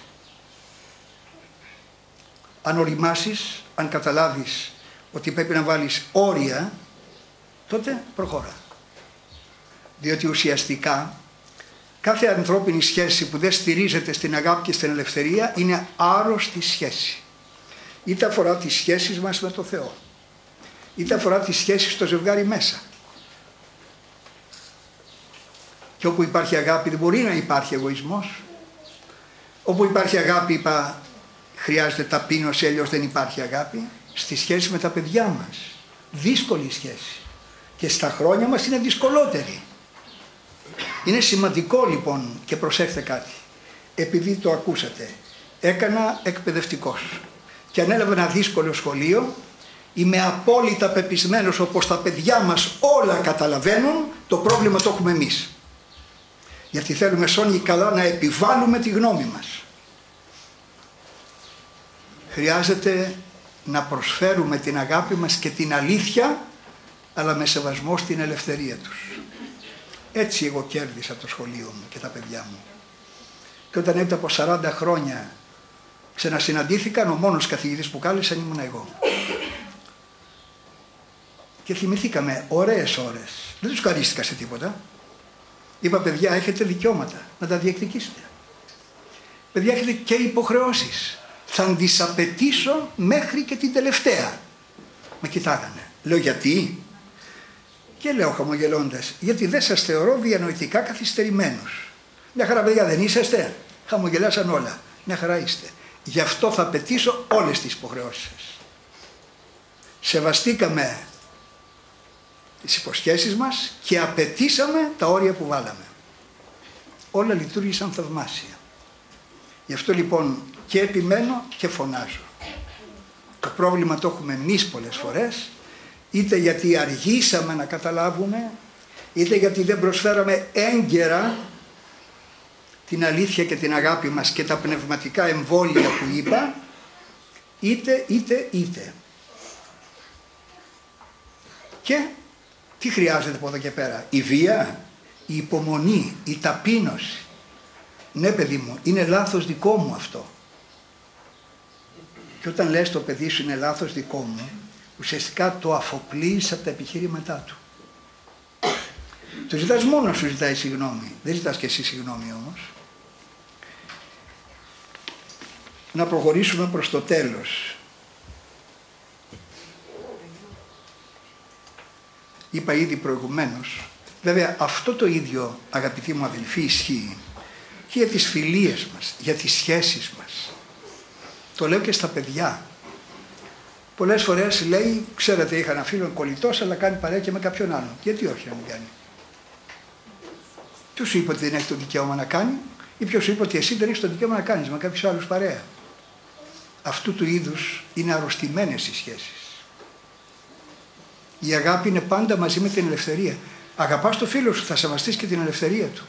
Αν οριμάσεις, αν καταλάβεις ότι πρέπει να βάλεις όρια, τότε προχώρα. Διότι ουσιαστικά κάθε ανθρώπινη σχέση που δεν στηρίζεται στην αγάπη και στην ελευθερία είναι άρρωστη σχέση. Είτε αφορά τις σχέσεις μας με το Θεό, είτε αφορά τις σχέσεις στο ζευγάρι μέσα. Και όπου υπάρχει αγάπη δεν μπορεί να υπάρχει εγωισμός. Όπου υπάρχει αγάπη, είπα, χρειάζεται ταπείνωση, αλλιώς δεν υπάρχει αγάπη. Στη σχέση με τα παιδιά μας, δύσκολη σχέση. Και στα χρόνια μας είναι δυσκολότερη. Είναι σημαντικό λοιπόν, και προσέξτε κάτι, επειδή το ακούσατε, έκανα εκπαιδευτικός και ανέλαβα ένα δύσκολο σχολείο, είμαι απόλυτα πεπισμένος όπως τα παιδιά μας όλα καταλαβαίνουν, το πρόβλημα το έχουμε εμείς. Γιατί θέλουμε σώνει καλά να επιβάλλουμε τη γνώμη μας. Χρειάζεται να προσφέρουμε την αγάπη μας και την αλήθεια, αλλά με σεβασμό στην ελευθερία τους. Έτσι εγώ κέρδισα το σχολείο μου και τα παιδιά μου. Και όταν έπειτα από σαράντα χρόνια ξανασυναντήθηκαν, ο μόνος καθηγητής που κάλεσαν ήμουν εγώ. Και θυμηθήκαμε ωραίες ώρες. Δεν τους καρίστηκα σε τίποτα. Είπα, παιδιά, έχετε δικαιώματα να τα διεκδικήσετε. Παιδιά, έχετε και υποχρεώσεις. Θα τις απαιτήσω μέχρι και την τελευταία. Με κοιτάγανε. Λέω, γιατί? Και λέω χαμογελώντας, γιατί δεν σας θεωρώ διανοητικά καθυστερημένους. Μια χαρά, παιδιά, δεν είσαστε? Χαμογελάσαν όλα. Μια χαρά είστε. Γι' αυτό θα απαιτήσω όλες τις υποχρεώσεις σας. Σεβαστήκαμε τις υποσχέσεις μας και απαιτήσαμε τα όρια που βάλαμε. Όλα λειτουργήσαν θαυμάσια. Γι' αυτό λοιπόν και επιμένω και φωνάζω. Το πρόβλημα το έχουμε εμείς πολλές φορές, είτε γιατί αργήσαμε να καταλάβουμε, είτε γιατί δεν προσφέραμε έγκαιρα την αλήθεια και την αγάπη μας και τα πνευματικά εμβόλια που είπα, είτε, είτε, είτε. Και τι χρειάζεται από εδώ και πέρα? Η βία, η υπομονή, η ταπείνωση. Ναι, παιδί μου, είναι λάθος δικό μου αυτό. Και όταν λες το παιδί σου είναι λάθος δικό μου, ουσιαστικά το αφοπλίζεις από τα επιχειρήματά του. Το ζητάς μόνο σου ζητάει συγγνώμη. Δεν ζητάς και εσύ συγγνώμη όμως. Να προχωρήσουμε προς το τέλος. Είπα ήδη προηγουμένως, βέβαια αυτό το ίδιο, αγαπητοί μου αδελφοί, ισχύει και για τις φιλίες μας, για τις σχέσεις μας. Το λέω και στα παιδιά. Πολλές φορές λέει, ξέρετε, είχα ένα φίλο κολλητός, αλλά κάνει παρέα και με κάποιον άλλον. Γιατί όχι να μην κάνει? Ποιος σου είπε ότι δεν έχει το δικαίωμα να κάνει, ή ποιος σου είπε ότι εσύ δεν έχεις το δικαίωμα να κάνεις με κάποιους άλλους παρέα? Αυτού του είδους είναι αρρωστημένες οι σχέσεις. Η αγάπη είναι πάντα μαζί με την ελευθερία. Αγαπάς το φίλο σου, θα σεβαστείς και την ελευθερία του.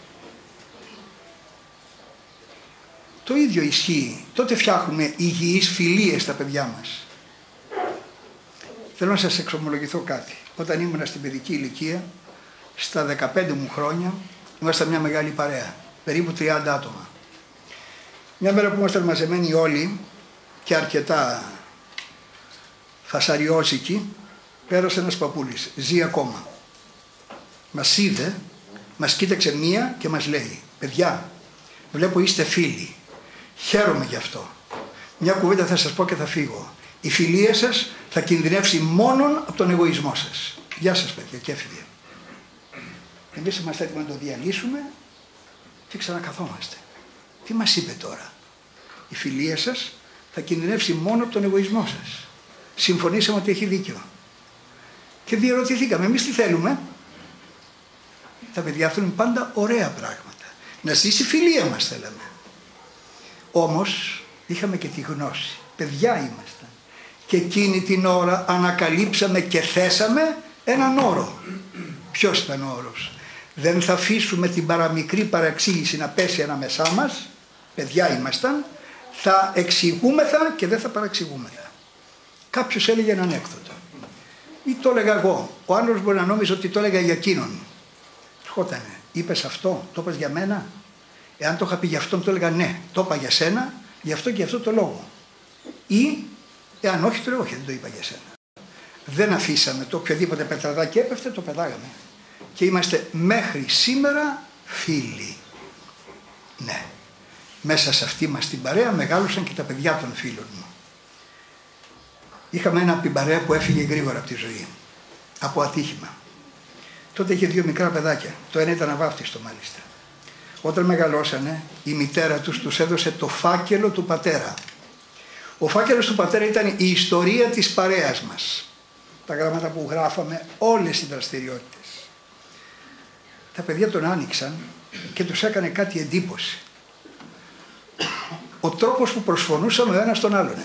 Το ίδιο ισχύει. Τότε φτιάχνουμε υγιείς φιλίες στα παιδιά μας. Θέλω να σας εξομολογηθώ κάτι. Όταν ήμουν στην παιδική ηλικία, στα δεκαπέντε μου χρόνια, ήμασταν μια μεγάλη παρέα, περίπου τριάντα άτομα. Μια μέρα που ήμασταν μαζεμένοι όλοι και αρκετά φασαριόζικοι, πέρασε ένας παππούλης, ζει ακόμα. Μας είδε, μας κοίταξε μία και μας λέει, παιδιά, βλέπω είστε φίλοι, χαίρομαι γι' αυτό. Μια κουβέντα θα σας πω και θα φύγω. Η φιλία σας θα κινδυνεύσει μόνον από τον εγωισμό σας. Γεια σας παιδιά, και έφυγε. Εμείς είμαστε έτοιμοι να το διαλύσουμε και ξανακαθόμαστε. Τι μας είπε τώρα? Η φιλία σας θα κινδυνεύσει μόνο από τον εγωισμό σας. Συμφωνήσαμε ότι έχει δίκιο. Και διερωτηθήκαμε, εμείς τι θέλουμε? Τα παιδιά θέλουν πάντα ωραία πράγματα. Να ζήσει η φιλία μας θέλαμε. Όμως είχαμε και τη γνώση. Παιδιά ήμασταν. Και εκείνη την ώρα ανακαλύψαμε και θέσαμε έναν όρο. Ποιος ήταν ο όρος? Δεν θα αφήσουμε την παραμικρή παραξήγηση να πέσει ανάμεσά μας, παιδιά ήμασταν, θα εξηγούμεθα και δεν θα παραξηγούμεθα. Κάποιος έλεγε ένα ανέκδοτο. Ή το έλεγα εγώ. Ο άλλος μπορεί να νόμιζε ότι το έλεγα για εκείνον. Ερχότανε, είπες αυτό, το είπες για μένα. Εάν το είχα πει για αυτόν, το έλεγα ναι, το είπα για σένα, γι' αυτό και γι' αυτό το λόγο. Ή, εάν όχι, το λέω όχι, δεν το είπα για σένα. Δεν αφήσαμε το οποιοδήποτε πετραδάκι έπεφτε, το πετάγαμε. Και είμαστε μέχρι σήμερα φίλοι. Ναι. Μέσα σε αυτή μας την παρέα μεγάλωσαν και τα παιδιά των φίλων μου. Είχαμε ένα από την παρέα που έφυγε γρήγορα από τη ζωή. Από ατύχημα. Τότε είχε δύο μικρά παιδάκια. Το ένα ήταν αβάφτιστο μάλιστα. Όταν μεγαλώσανε, η μητέρα τους τους έδωσε το φάκελο του πατέρα. Ο φάκελος του πατέρα ήταν η ιστορία της παρέας μας. Τα γράμματα που γράφαμε, όλες οι δραστηριότητες. Τα παιδιά τον άνοιξαν και τους έκανε κάτι εντύπωση. Ο τρόπος που προσφωνούσαμε ο ένας τον άλλον.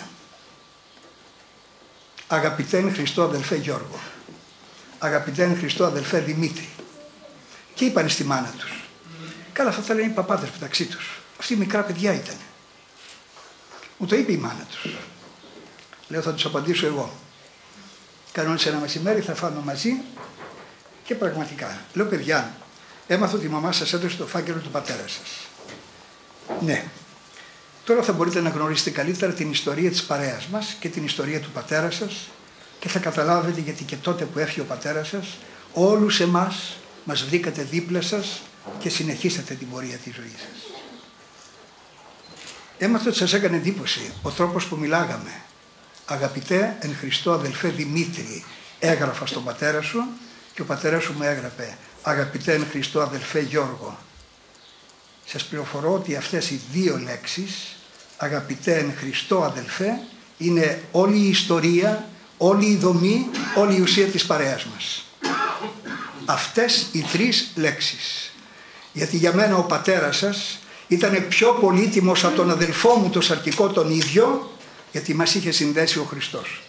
Αγαπητέν Χριστό αδελφέ Γιώργο, αγαπητέν Χριστό αδελφέ Δημήτρη. Και είπαν στη μάνα τους. Καλά, αυτά τα λένε οι παπάδες μεταξύ τους. Αυτοί οι μικρά παιδιά ήταν. Μου το είπε η μάνα τους. Λέω, θα τους απαντήσω εγώ. Κανόνισε ένα μεσημέρι, θα φάμε μαζί. Και πραγματικά, λέω, παιδιά, έμαθα ότι η μαμά σας έδωσε το φάκελο του πατέρα σας. Ναι. Τώρα θα μπορείτε να γνωρίσετε καλύτερα την ιστορία της παρέας μας και την ιστορία του πατέρα σας και θα καταλάβετε γιατί και τότε που έφυγε ο πατέρας σας, όλους εμάς μας βρήκατε δίπλα σας και συνεχίσατε την πορεία της ζωής σας. Έμαθα ότι σας έκανε εντύπωση ο τρόπος που μιλάγαμε. Αγαπητέ εν Χριστώ αδελφέ Δημήτρη, έγραφα στον πατέρα σου και ο πατέρας σου μου έγραφε αγαπητέ εν Χριστώ αδελφέ Γιώργο. Σας πληροφορώ ότι αυτές οι δύο λέξεις, αγαπητέ εν Χριστώ αδελφέ, είναι όλη η ιστορία, όλη η δομή, όλη η ουσία της παρέας μας. Αυτές οι τρεις λέξεις. Γιατί για μένα ο πατέρας σας ήταν πιο πολύτιμος από τον αδελφό μου το σαρκικό τον ίδιο, γιατί μας είχε συνδέσει ο Χριστός.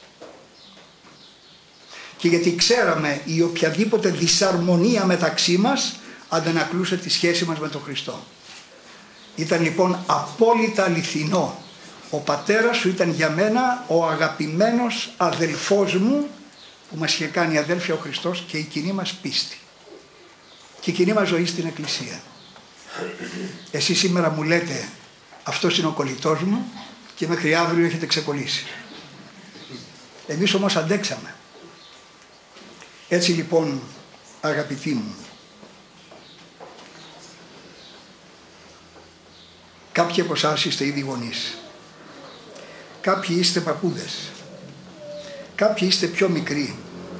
Και γιατί ξέραμε η οποιαδήποτε δυσαρμονία μεταξύ μας αντανακλούσε τη σχέση μας με τον Χριστό. Ήταν λοιπόν απόλυτα αληθινό. Ο πατέρας σου ήταν για μένα ο αγαπημένος αδελφός μου που μας είχε κάνει αδέλφια ο Χριστός και η κοινή μας πίστη και η κοινή μας ζωή στην Εκκλησία. Εσείς σήμερα μου λέτε αυτός είναι ο κολλητός μου και μέχρι αύριο έχετε ξεκολλήσει. Εμείς όμως αντέξαμε. Έτσι λοιπόν αγαπητοί μου, κάποιοι από εσάς είστε ήδη γονείς, κάποιοι είστε παππούδες, κάποιοι είστε πιο μικροί.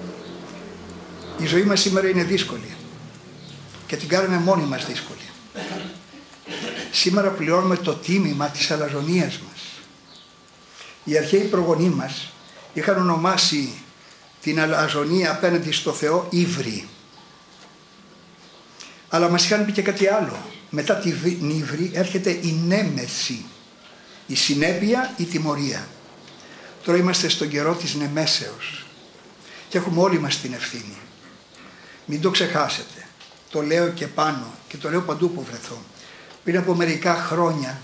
Η ζωή μας σήμερα είναι δύσκολη και την κάνουμε μόνοι μας δύσκολη. Σήμερα πληρώνουμε το τίμημα της αλαζονίας μας. Οι αρχαίοι προγονείς μας είχαν ονομάσει την αλαζονία απέναντι στο Θεό ύβρι. Αλλά μας είχαν πει και κάτι άλλο. Μετά την ύβρι έρχεται η νέμεση, η συνέπεια, η τιμωρία. Τώρα είμαστε στον καιρό της νεμέσεως και έχουμε όλοι μας την ευθύνη. Μην το ξεχάσετε. Το λέω και πάνω και το λέω παντού που βρεθώ. Πριν από μερικά χρόνια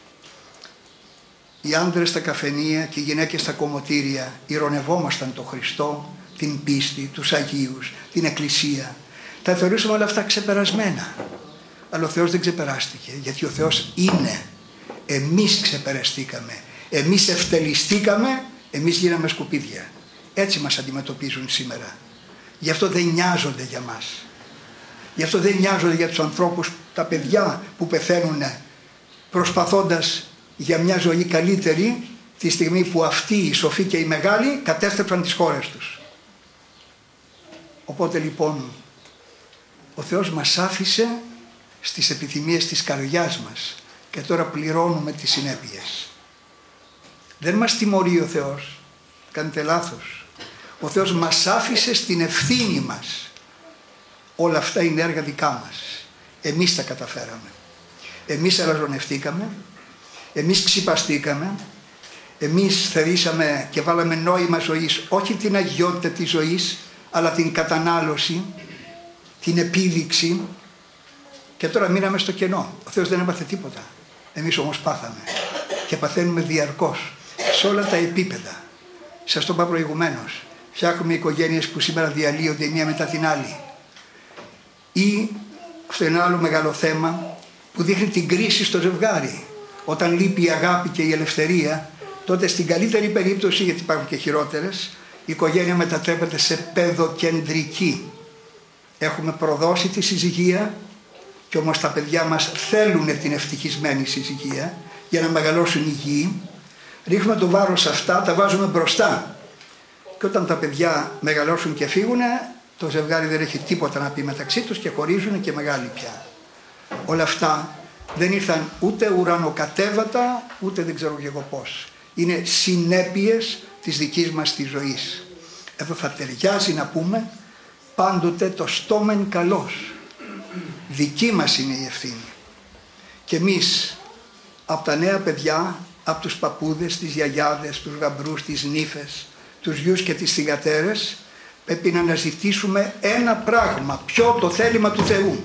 οι άντρες στα καφενεία και οι γυναίκες στα κομμωτήρια ηρωνευόμασταν τον Χριστό, την πίστη, τους Αγίους, την Εκκλησία. Τα θεωρούσαμε όλα αυτά ξεπερασμένα. Αλλά ο Θεός δεν ξεπεράστηκε, γιατί ο Θεός είναι. Εμείς ξεπεραστήκαμε, εμείς ευτελιστήκαμε, εμείς γίναμε σκουπίδια. Έτσι μας αντιμετωπίζουν σήμερα. Γι' αυτό δεν νοιάζονται για μας. Γι' αυτό δεν νοιάζονται για τους ανθρώπους, τα παιδιά που πεθαίνουν προσπαθώντας για μια ζωή καλύτερη τη στιγμή που αυτοί οι σοφοί και οι μεγάλοι κατέστρεψαν τις χώρες τους. Οπότε λοιπόν ο Θεός μας άφησε στις επιθυμίες της καρδιάς μας και τώρα πληρώνουμε τις συνέπειες. Δεν μας τιμωρεί ο Θεός, κάνετε λάθος. Ο Θεός μας άφησε στην ευθύνη μας. Όλα αυτά είναι έργα δικά μας. Εμείς τα καταφέραμε. Εμείς αλαζονευτήκαμε, εμείς ξυπαστήκαμε, εμείς θερήσαμε και βάλαμε νόημα ζωής, όχι την αγιότητα της ζωής, αλλά την κατανάλωση, την επίδειξη, Και τώρα μείναμε στο κενό. Ο Θεός δεν έπαθε τίποτα. Εμείς όμως πάθαμε. Και παθαίνουμε διαρκώς. Σε όλα τα επίπεδα. Σας το είπα προηγουμένως. Φτιάχνουμε οικογένειες που σήμερα διαλύονται η μία μετά την άλλη. Ή αυτό είναι ένα άλλο μεγάλο θέμα που δείχνει την κρίση στο ζευγάρι. Όταν λείπει η αγάπη και η ελευθερία, τότε στην καλύτερη περίπτωση, γιατί υπάρχουν και χειρότερες, η οικογένεια μετατρέπεται σε παιδοκεντρική. Έχουμε προδώσει τη συζυγία και όμως τα παιδιά μας θέλουν την ευτυχισμένη συζυγία για να μεγαλώσουν υγιεί. Ρίχνουμε το βάρος σε αυτά, τα βάζουμε μπροστά. Και όταν τα παιδιά μεγαλώσουν και φύγουν, το ζευγάρι δεν έχει τίποτα να πει μεταξύ τους και χωρίζουν και μεγάλοι πια. Όλα αυτά δεν ήρθαν ούτε ουρανοκατέβατα, ούτε δεν ξέρω και εγώ πώς. Είναι συνέπειες της δικής μας της ζωής. Εδώ θα ταιριάζει να πούμε πάντοτε το στόμεν καλός. Δική μας είναι η ευθύνη. Και εμείς από τα νέα παιδιά, από τους παππούδες, τις γιαγιάδες, τους γαμπρούς, τις νύφες, τους γιους και τις θυγατέρες, πρέπει να αναζητήσουμε ένα πράγμα. Ποιο? Το θέλημα του Θεού.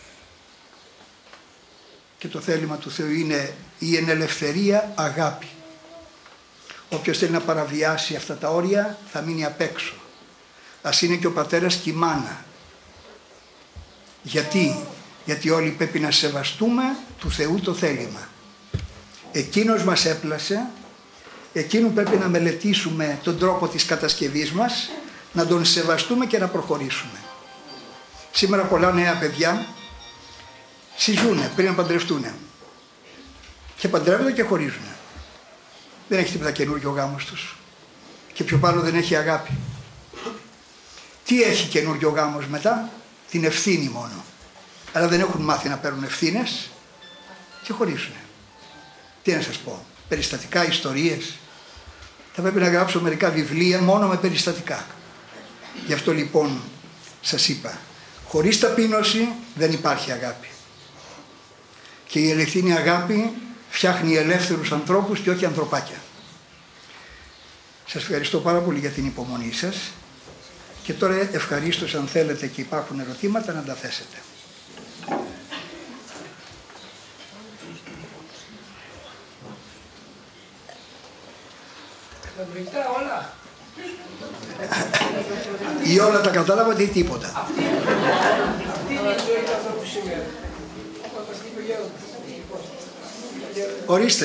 Και το θέλημα του Θεού είναι η ενελευθερία αγάπη. Όποιος θέλει να παραβιάσει αυτά τα όρια θα μείνει απ' έξω. Ας είναι και ο πατέρας και η μάνα. Γιατί? Γιατί όλοι πρέπει να σεβαστούμε του Θεού το θέλημα. Εκείνος μας έπλασε, εκείνου πρέπει να μελετήσουμε τον τρόπο της κατασκευής μας, να τον σεβαστούμε και να προχωρήσουμε. Σήμερα πολλά νέα παιδιά συζούνε πριν να παντρευτούνε. Και παντρεύονται και χωρίζουν. Δεν έχει τίποτα καινούργιο ο γάμος τους. Και πιο πάνω δεν έχει αγάπη. Τι έχει καινούργιο ο γάμος μετά? Την ευθύνη μόνο. Αλλά δεν έχουν μάθει να παίρνουν ευθύνες και χωρίζουν. Τι να σας πω, περιστατικά, ιστορίες. Θα πρέπει να γράψω μερικά βιβλία μόνο με περιστατικά. Γι' αυτό λοιπόν σας είπα, χωρίς ταπείνωση δεν υπάρχει αγάπη. Και η αληθινή αγάπη φτιάχνει ελεύθερους ανθρώπους και όχι ανθρωπάκια. Σας ευχαριστώ πάρα πολύ για την υπομονή σας και τώρα ευχαρίστως αν θέλετε και υπάρχουν ερωτήματα να τα θέσετε. όλα. Ή όλα τα κατάλαβα ή τίποτα. Αυτή είναι η ζωή του ανθρώπου σήμερα. Ορίστε.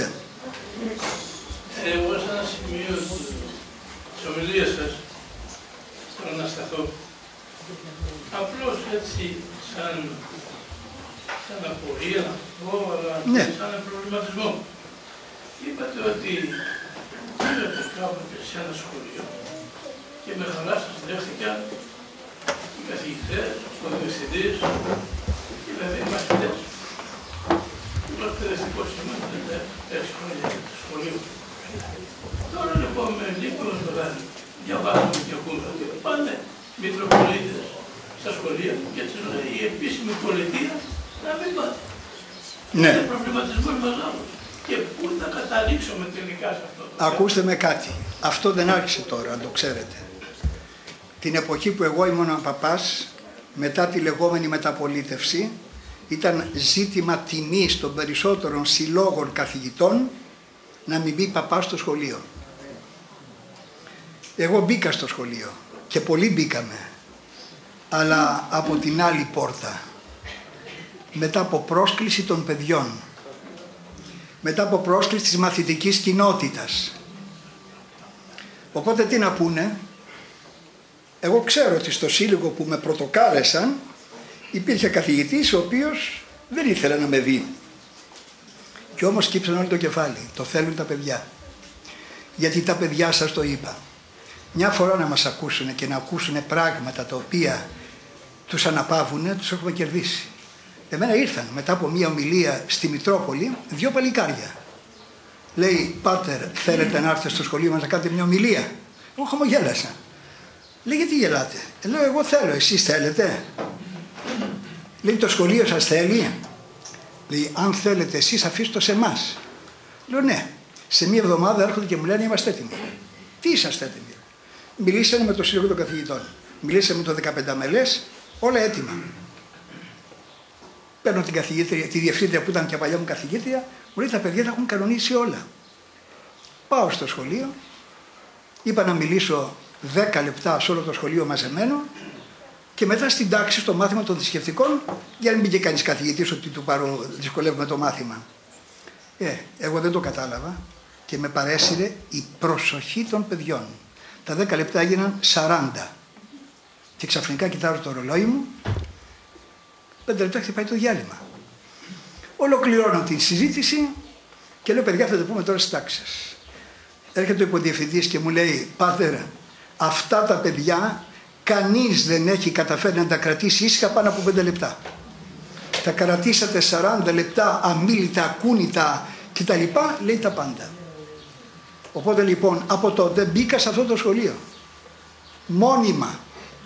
Εγώ σε ένα σημείο της ομιλίας σας θέλω να σταθώ. Απλώς έτσι σαν, σαν απορία να πω, αλλά ναι. σαν προβληματισμό. Είπατε ότι πήγατε κάποτε σε ένα σχολείο και με χαρά σας δέχτηκαν οι καθηγητές, ο διευθυντής, δηλαδή οι μαθητές. Είμαι εκπαιδευτικό σήμερα, έξι χρόνια στο σχολείο. Τώρα λοιπόν με λίγο μεγάλο διαβάζουμε και ακούμε ότι πάνε μητροπολίτες στα σχολεία και τους λέει η επίσημη πολιτεία να μην πάτε. Ναι. Είναι προβληματισμός μεγάλος. Και πού θα καταλήξουμε τελικά σε αυτό? Ακούστε με κάτι. Αυτό δεν άρχισε τώρα, αν το ξέρετε. Την εποχή που εγώ ήμουν παπάς, μετά τη λεγόμενη μεταπολίτευση, ήταν ζήτημα τιμής των περισσότερων συλλόγων καθηγητών να μην μπει παπάς στο σχολείο. Εγώ μπήκα στο σχολείο και πολλοί μπήκαμε, αλλά από την άλλη πόρτα, μετά από πρόσκληση των παιδιών, μετά από πρόσκληση της μαθητικής κοινότητας. Οπότε τι να πούνε, εγώ ξέρω ότι στο σύλλογο που με πρωτοκάλεσαν υπήρχε καθηγητής ο οποίος δεν ήθελε να με δει. Και όμως κύψαν όλοι το κεφάλι, το θέλουν τα παιδιά. Γιατί τα παιδιά, σας το είπα, μια φορά να μας ακούσουν και να ακούσουν πράγματα τα οποία τους αναπαύουνε, τους έχουμε κερδίσει. Εμένα ήρθαν μετά από μια ομιλία στη Μητρόπολη δύο παλικάρια. Λέει, πάτερ, θέλετε να έρθετε στο σχολείο μας να κάνετε μια ομιλία? Εγώ χαμογέλασα. Λέει, γιατί γελάτε? Ε, λέω, εγώ θέλω, εσείς θέλετε? Λέει, το σχολείο σας θέλει? Λέει, αν θέλετε εσείς αφήστε το σε εμάς. Λέω, ναι. Σε μια εβδομάδα έρχονται και μου λένε, είμαστε έτοιμοι. Τι είσαστε έτοιμοι? Μιλήσανε με το Σύλλογο των Καθηγητών. Μιλήσαμε με το δεκαπέντε μελές, όλα έτοιμα. Παίρνω την καθηγήτρια, τη διευθύντρια που ήταν και παλιά μου καθηγήτρια, μου λέει τα παιδιά τα έχουν κανονίσει όλα. Πάω στο σχολείο, είπα να μιλήσω δέκα λεπτά σε όλο το σχολείο μαζεμένο και μετά στην τάξη, στο μάθημα των θρησκευτικών, για να μην μπήκε κανείς καθηγητής ότι του πάρω, δυσκολεύουμε το μάθημα. Ε, εγώ δεν το κατάλαβα και με παρέσυρε η προσοχή των παιδιών. Τα δέκα λεπτά έγιναν σαράντα. Και ξαφνικά κοιτάζω το ρολόι μου, πέντε λεπτά χτυπάει το διάλειμμα. Ολοκληρώνω την συζήτηση και λέω, παιδιά, θα το πούμε τώρα στις τάξεις. Έρχεται ο υποδιευθυντής και μου λέει, πάτερ, αυτά τα παιδιά κανείς δεν έχει καταφέρει να τα κρατήσει ήσυχα πάνω από πέντε λεπτά. Τα κρατήσατε σαράντα λεπτά αμίλητα, ακούνητα κτλ. Λέει τα πάντα. Οπότε λοιπόν από τότε μπήκα σε αυτό το σχολείο. Μόνιμα.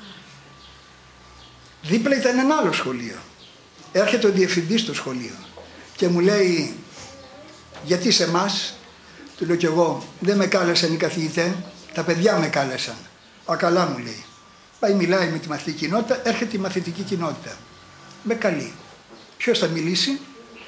Δίπλα ήταν ένα άλλο σχολείο. Έρχεται ο διευθυντής στο σχολείο και μου λέει, γιατί σε εμάς? Του λέω κι εγώ, δεν με κάλεσαν οι καθηγητές, τα παιδιά με κάλεσαν. Α, καλά, μου λέει. Πάει, μιλάει με τη μαθητική κοινότητα, έρχεται η μαθητική κοινότητα. Με καλεί. Ποιος θα μιλήσει?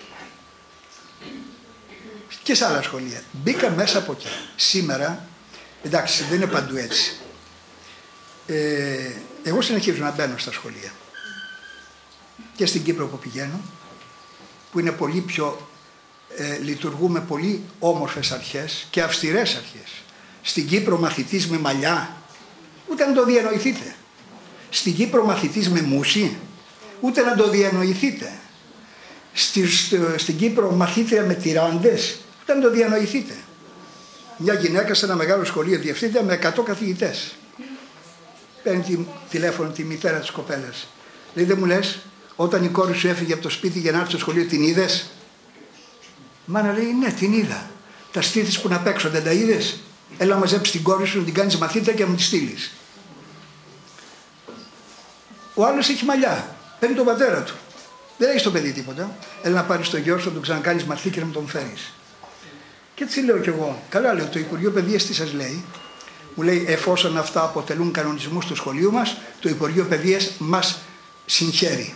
Και σε άλλα σχολεία. Μπήκα μέσα από εκεί. Σήμερα, εντάξει, δεν είναι παντού έτσι. Ε, εγώ συνεχίζω να μπαίνω στα σχολεία. Και στην Κύπρο που πηγαίνω, που είναι πολύ πιο, ε, λειτουργούμε πολύ όμορφες αρχές και αυστηρές αρχές. Στην Κύπρο μαθητής με μαλλιά, ούτε να το διανοηθείτε. Στην Κύπρο μαθητής με μουσι, ούτε να το διανοηθείτε. Στη, στο, στην Κύπρο μαθήτρια με τυράντες, ούτε να το διανοηθείτε. Μια γυναίκα σε ένα μεγάλο σχολείο διευθύντρια με εκατό καθηγητές. Παίρνει τη, τηλέφωνο τη μητέρα της κοπέλας. Λέει, δεν μου λες, όταν η κόρη σου έφυγε από το σπίτι για να έρθει στο σχολείο, την είδες? Μάνα λέει, ναι, την είδα. Τα στήθης που να παίξω, δεν τα είδες? Έλα μαζέψει την κόρη σου, να την κάνεις μαθήτρια και να μου τη στείλεις. Ο άλλος έχει μαλλιά. Παίρνει τον πατέρα του. Δεν έχει στο παιδί τίποτα. Έλα να πάρεις το γιο σου, να τον ξανακάνεις μαθήτρια και να μου τον φέρεις. Και έτσι λέω κι εγώ. Καλά, λέω, το Υπουργείο Παιδείας τι σας λέει? Μου λέει, εφόσον αυτά αποτελούν κανονισμούς του σχολείου μας, το Υπουργείο Παιδείας μας συγχαίρει.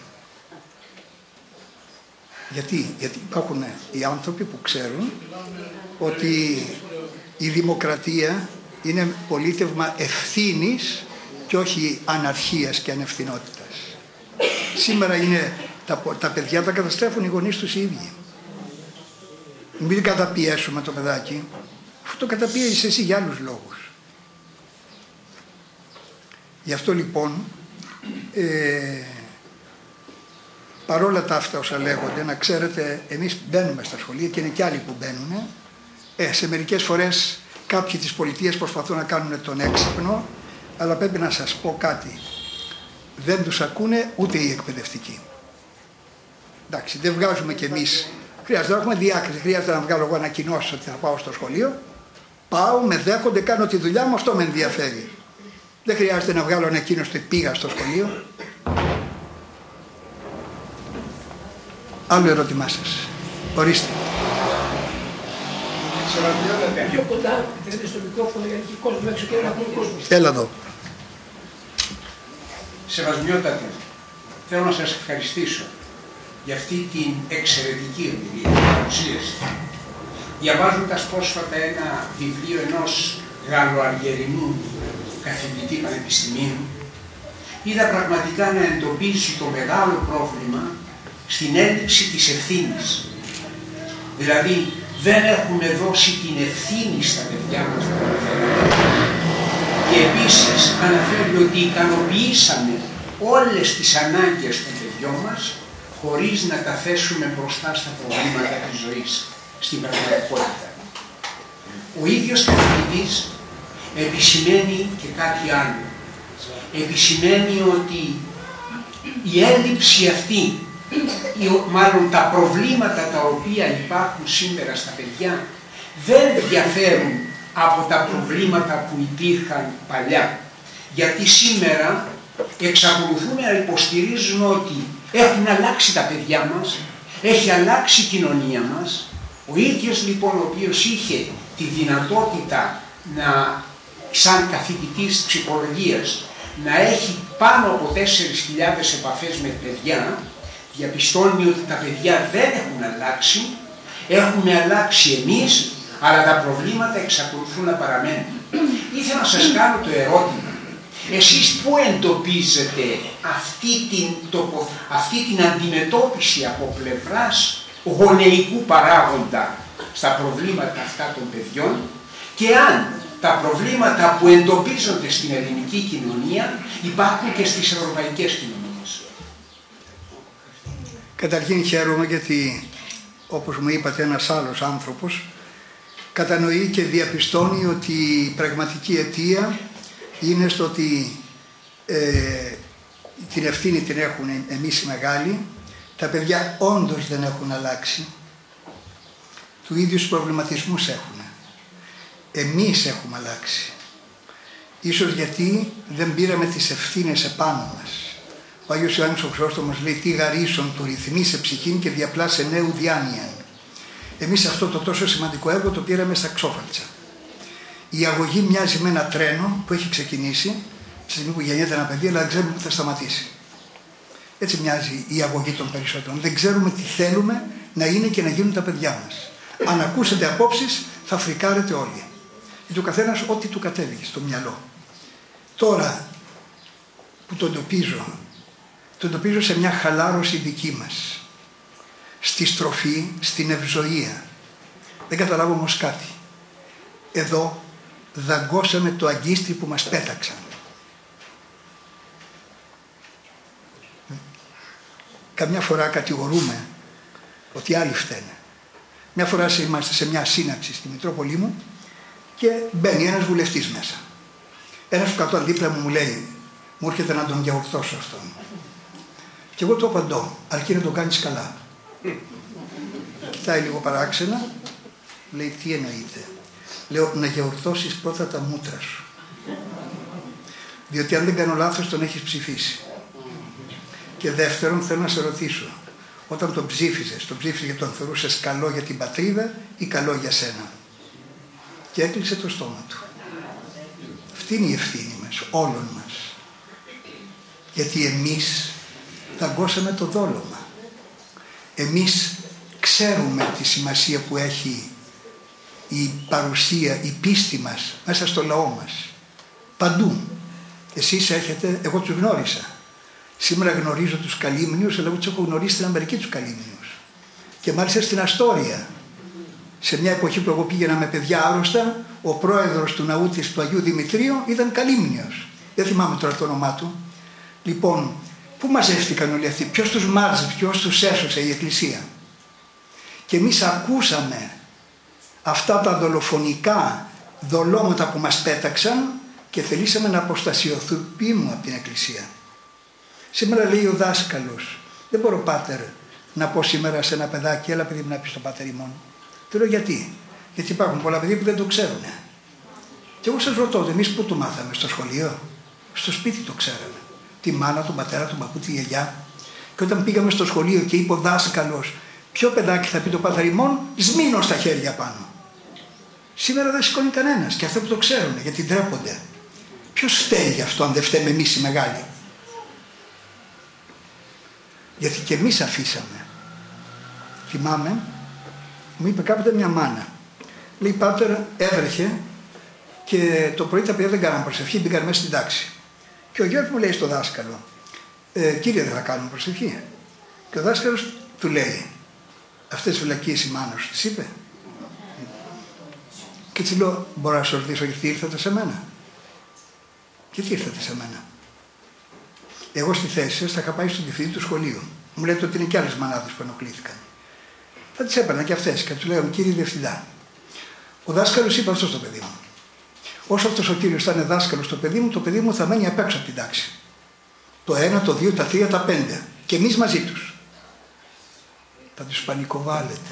Γιατί, γιατί υπάρχουν οι άνθρωποι που ξέρουν ότι η δημοκρατία είναι πολίτευμα ευθύνης και όχι αναρχίας και ανευθυνότητας. Σήμερα είναι, τα, τα παιδιά τα καταστρέφουν οι γονείς τους οι ίδιοι. Μην καταπιέσουμε το παιδάκι, αφού το καταπιέζεις εσύ για άλλους λόγους. Γι' αυτό λοιπόν, ε, παρόλα τα αυτά όσα λέγονται, να ξέρετε, εμείς μπαίνουμε στα σχολεία και είναι και άλλοι που μπαίνουν. Ε, σε μερικές φορές κάποιοι της πολιτείας προσπαθούν να κάνουν τον έξυπνο, αλλά πρέπει να σας πω κάτι. Δεν τους ακούνε ούτε οι εκπαιδευτικοί. Εντάξει, δεν βγάζουμε κι εμείς. Χρειάζεται να έχουμε διάκριση. Χρειάζεται να βγάλω εγώ ανακοινώσεις ότι θα πάω στο σχολείο. Πάω, με δέχονται, κάνω τη δουλειά μου, αυτό με ενδιαφέρει. Δεν χρειάζεται να βγάλω ανακοίνωση ότι πήγα στο σχολείο. Άλλο ερώτημά σας. Ορίστε. Πιο κοντά, θέλετε στο μικρόφωνο γιατί ο κόσμος έξω και δεν ακούει ο κόσμος. Έλα εδώ. Σεβασμιότατε, θέλω να σας ευχαριστήσω για αυτή την εξαιρετική εμπειρία, την παρουσίαση. Διαβάζοντας πρόσφατα ένα βιβλίο ενός Γαλλοαργερινού καθηγητή πανεπιστημίου, είδα πραγματικά να εντοπίσει το μεγάλο πρόβλημα στην έλλειψη της ευθύνης. Δηλαδή, δεν έχουμε δώσει την ευθύνη στα παιδιά μας. Και επίσης αναφέρει ότι ικανοποιήσαμε όλες τις ανάγκες των παιδιών μας χωρίς να τα θέσουμε μπροστά στα προβλήματα της ζωής, στην πραγματικότητα. Ο ίδιος καθηγητής επισημαίνει και κάτι άλλο. Επισημαίνει ότι η έλλειψη αυτή, ή μάλλον τα προβλήματα τα οποία υπάρχουν σήμερα στα παιδιά, δεν διαφέρουν από τα προβλήματα που υπήρχαν παλιά. Γιατί σήμερα εξακολουθούμε να υποστηρίζουμε ότι έχουν αλλάξει τα παιδιά μας, έχει αλλάξει η κοινωνία μας. Ο ίδιος λοιπόν ο οποίος είχε τη δυνατότητα να, σαν καθηγητής ψυχολογίας, να έχει πάνω από τέσσερις χιλιάδες επαφές με παιδιά διαπιστώνει ότι τα παιδιά δεν έχουν αλλάξει, έχουμε αλλάξει εμείς, αλλά τα προβλήματα εξακολουθούν να παραμένουν. Ήθελα να σας κάνω το ερώτημα. Εσείς πού εντοπίζετε αυτή την, τοπο, αυτή την αντιμετώπιση από πλευράς γονεϊκού παράγοντα στα προβλήματα αυτά των παιδιών και αν τα προβλήματα που εντοπίζονται στην ελληνική κοινωνία υπάρχουν και στις ευρωπαϊκές κοινωνίες? Καταρχήν χαίρομαι γιατί, όπως μου είπατε, ένας άλλος άνθρωπος κατανοεί και διαπιστώνει ότι η πραγματική αιτία είναι στο ότι ε, την ευθύνη την έχουν εμείς οι μεγάλοι. Τα παιδιά όντως δεν έχουν αλλάξει. Του ίδιους προβληματισμούς έχουν. Εμείς έχουμε αλλάξει. Ίσως γιατί δεν πήραμε τις ευθύνες επάνω μας. Ο Άγιος Ιωάννης ο Χρυσόστομος λέει «Τι γαρίσον του ρυθμί σε ψυχήν και διαπλά σε νέου διάνοιαν». Εμείς αυτό το τόσο σημαντικό έργο το πήραμε στα ξόφαλτσα. Η αγωγή μοιάζει με ένα τρένο που έχει ξεκινήσει, τη στιγμή που γεννιέται ένα παιδί, αλλά δεν ξέρουμε που θα σταματήσει. Έτσι μοιάζει η αγωγή των περισσότερων. Δεν ξέρουμε τι θέλουμε να είναι και να γίνουν τα παιδιά μας. Αν ακούσετε απόψεις, θα φρικάρετε όλοι. Γιατί ο καθένας ό,τι του κατέβηκε στο μυαλό. Τώρα που το εντοπίζω, το εντοπίζω σε μια χαλάρωση δική μας. Στη στροφή, στην ευζοία. Δεν καταλάβω όμως κάτι. Εδώ δαγκώσαμε το αγκίστρι που μας πέταξαν. Καμιά φορά κατηγορούμε ότι άλλοι φταίνε. Μια φορά είμαστε σε μια σύναξη στη Μητρόπολη μου και μπαίνει ένας βουλευτής μέσα. Ένας που κάτω δίπλα μου μου λέει, μου έρχεται να τον διαορθώσω αυτόν. Και εγώ το απαντώ, αρκεί να το κάνεις καλά. Κοιτάει λίγο παράξενα, λέει τι εννοείται. Λέω να διαορθώσεις πρώτα τα μούτρα σου. Διότι αν δεν κάνω λάθος τον έχεις ψηφίσει. Και δεύτερον θέλω να σε ρωτήσω, όταν τον ψήφιζες, τον ψήφιζες γιατί τον θεωρούσες καλό για την πατρίδα ή καλό για σένα? Και έκλεισε το στόμα του. Αυτή είναι η ευθύνη μας, όλων μας. Γιατί εμείς δαγκώσαμε το δόλωμα. Εμείς ξέρουμε τη σημασία που έχει η παρουσία, η πίστη μας μέσα στο λαό μας. Παντού. Εσείς έχετε, εγώ τους γνώρισα. Σήμερα γνωρίζω τους Καλύμνιους, αλλά εγώ τους έχω γνωρίσει στην Αμερική τους Καλύμνιους. Και μάλιστα στην Αστόρια. Σε μια εποχή που εγώ πήγαινα με παιδιά άρρωστα, ο πρόεδρος του ναού της του Αγίου Δημητρίου ήταν Καλύμνιος. Δεν θυμάμαι τώρα το όνομά του. Λοιπόν, πού μαζεύτηκαν όλοι αυτοί, ποιος τους μάζεψε, ποιος τους έσωσε? Η Εκκλησία. Και εμείς ακούσαμε αυτά τα δολοφονικά δολώματα που μας πέταξαν και θελήσαμε να αποστασιοποιούμε από την Εκκλησία. Σήμερα λέει ο δάσκαλος, δεν μπορώ πάτερ να πω σήμερα σε ένα παιδάκι, έλα παιδί μου να πει στον πατέρ ημών. Του λέω γιατί? Γιατί υπάρχουν πολλά παιδιά που δεν το ξέρουν. Και εγώ σας ρωτώ, εμείς πού το μάθαμε? Στο σχολείο? Στο σπίτι το ξέραμε. Τη μάνα, τον πατέρα, τον παππού, τη γιαγιά. Και όταν πήγαμε στο σχολείο και είπε ο δάσκαλος, ποιο παιδάκι θα πει το πατέρ ημών, σμήνω στα χέρια πάνω. Σήμερα δεν σηκώνει κανένας και αυτοί που το ξέρουν γιατί ντρέπονται. Ποιος φταίει γι' αυτό αν δεν φταίμε εμείς οι μεγάλοι? Γιατί και εμείς αφήσαμε. Θυμάμαι, μου είπε κάποτε μια μάνα. Λέει πάτερ, έβρεχε και το πρωί τα παιδιά δεν κάναν προσευχή, μπήκαν μέσα στην τάξη. Και ο Γιώργος μου λέει στο δάσκαλο, ε, κύριε δεν θα κάνουμε προσευχή? Και ο δάσκαλος του λέει, αυτές τις βλακίες η μάνα σου τις είπε? Και έτσι λέω, μπορώ να σου ρωτήσω γιατί ήρθατε σε μένα? Γιατί ήρθατε σε μένα? Εγώ στη θέση σας θα είχα πάει στον διευθυντή του σχολείου. Μου λέτε ότι είναι και άλλες μανάδες που ενοχλήθηκαν. Θα τις έπαιρνα και αυτές και του λέω, κύριε διευθυντά, ο δάσκαλος είπε αυτό στο παιδί μου. Όσο αυτός ο κύριος θα είναι δάσκαλος στο παιδί μου, το παιδί μου θα μένει απ' έξω από την τάξη. Το ένα, το δύο, τα τρία, τα πέντε. Και εμείς μαζί τους. Θα τους πανικοβάλλετε.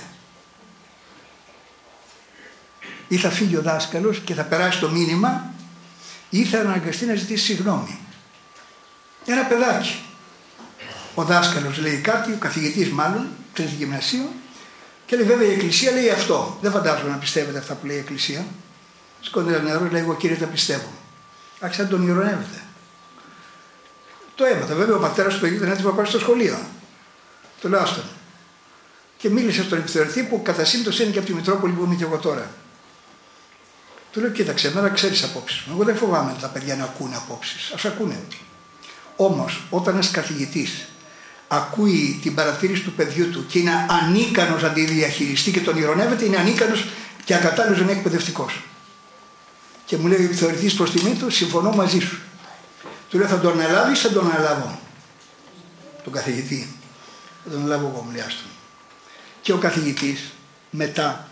Ή θα φύγει ο δάσκαλος και θα περάσει το μήνυμα, ή θα αναγκαστεί να ζητήσει συγγνώμη. Ένα παιδάκι. Ο δάσκαλος λέει κάτι, ο καθηγητής μάλλον, ξέρει στο γυμνασίο, και λέει βέβαια η Εκκλησία λέει αυτό. Δεν φαντάζομαι να πιστεύετε αυτά που λέει η Εκκλησία. Σκόνται ένα νερό, λέει εγώ κύριε τα πιστεύω. Άρχισε να τον ειρωνεύεται. Το έμαθα. Βέβαια ο πατέρας του παιδί ήταν έτοιμο να πάει στο σχολείο. Τουλάχιστον. Και μίλησε στον επιθεωρητή που κατά σύμπτωση είναι και από τη Μητρόπολη που είμαι και εγώ τώρα. Του λέω: κοίταξε, εμένα ξέρεις απόψεις μου. Εγώ δεν φοβάμαι τα παιδιά να ακούνε απόψεις. Ας ακούνε. Όμως, όταν ένας καθηγητής ακούει την παρατήρηση του παιδιού του και είναι ανίκανος να τη διαχειριστεί και τον ειρωνεύεται, είναι ανίκανος και ακατάλληλος να είναι εκπαιδευτικός. Και μου λέει ο επιθεωρητής προς τιμή του: συμφωνώ μαζί σου. Του λέω: θα τον αναλάβεις, θα τον αναλάβω. Τον καθηγητή. Θα τον αναλάβω εγώ, μου λέει, άστον. Και ο καθηγητής μετά,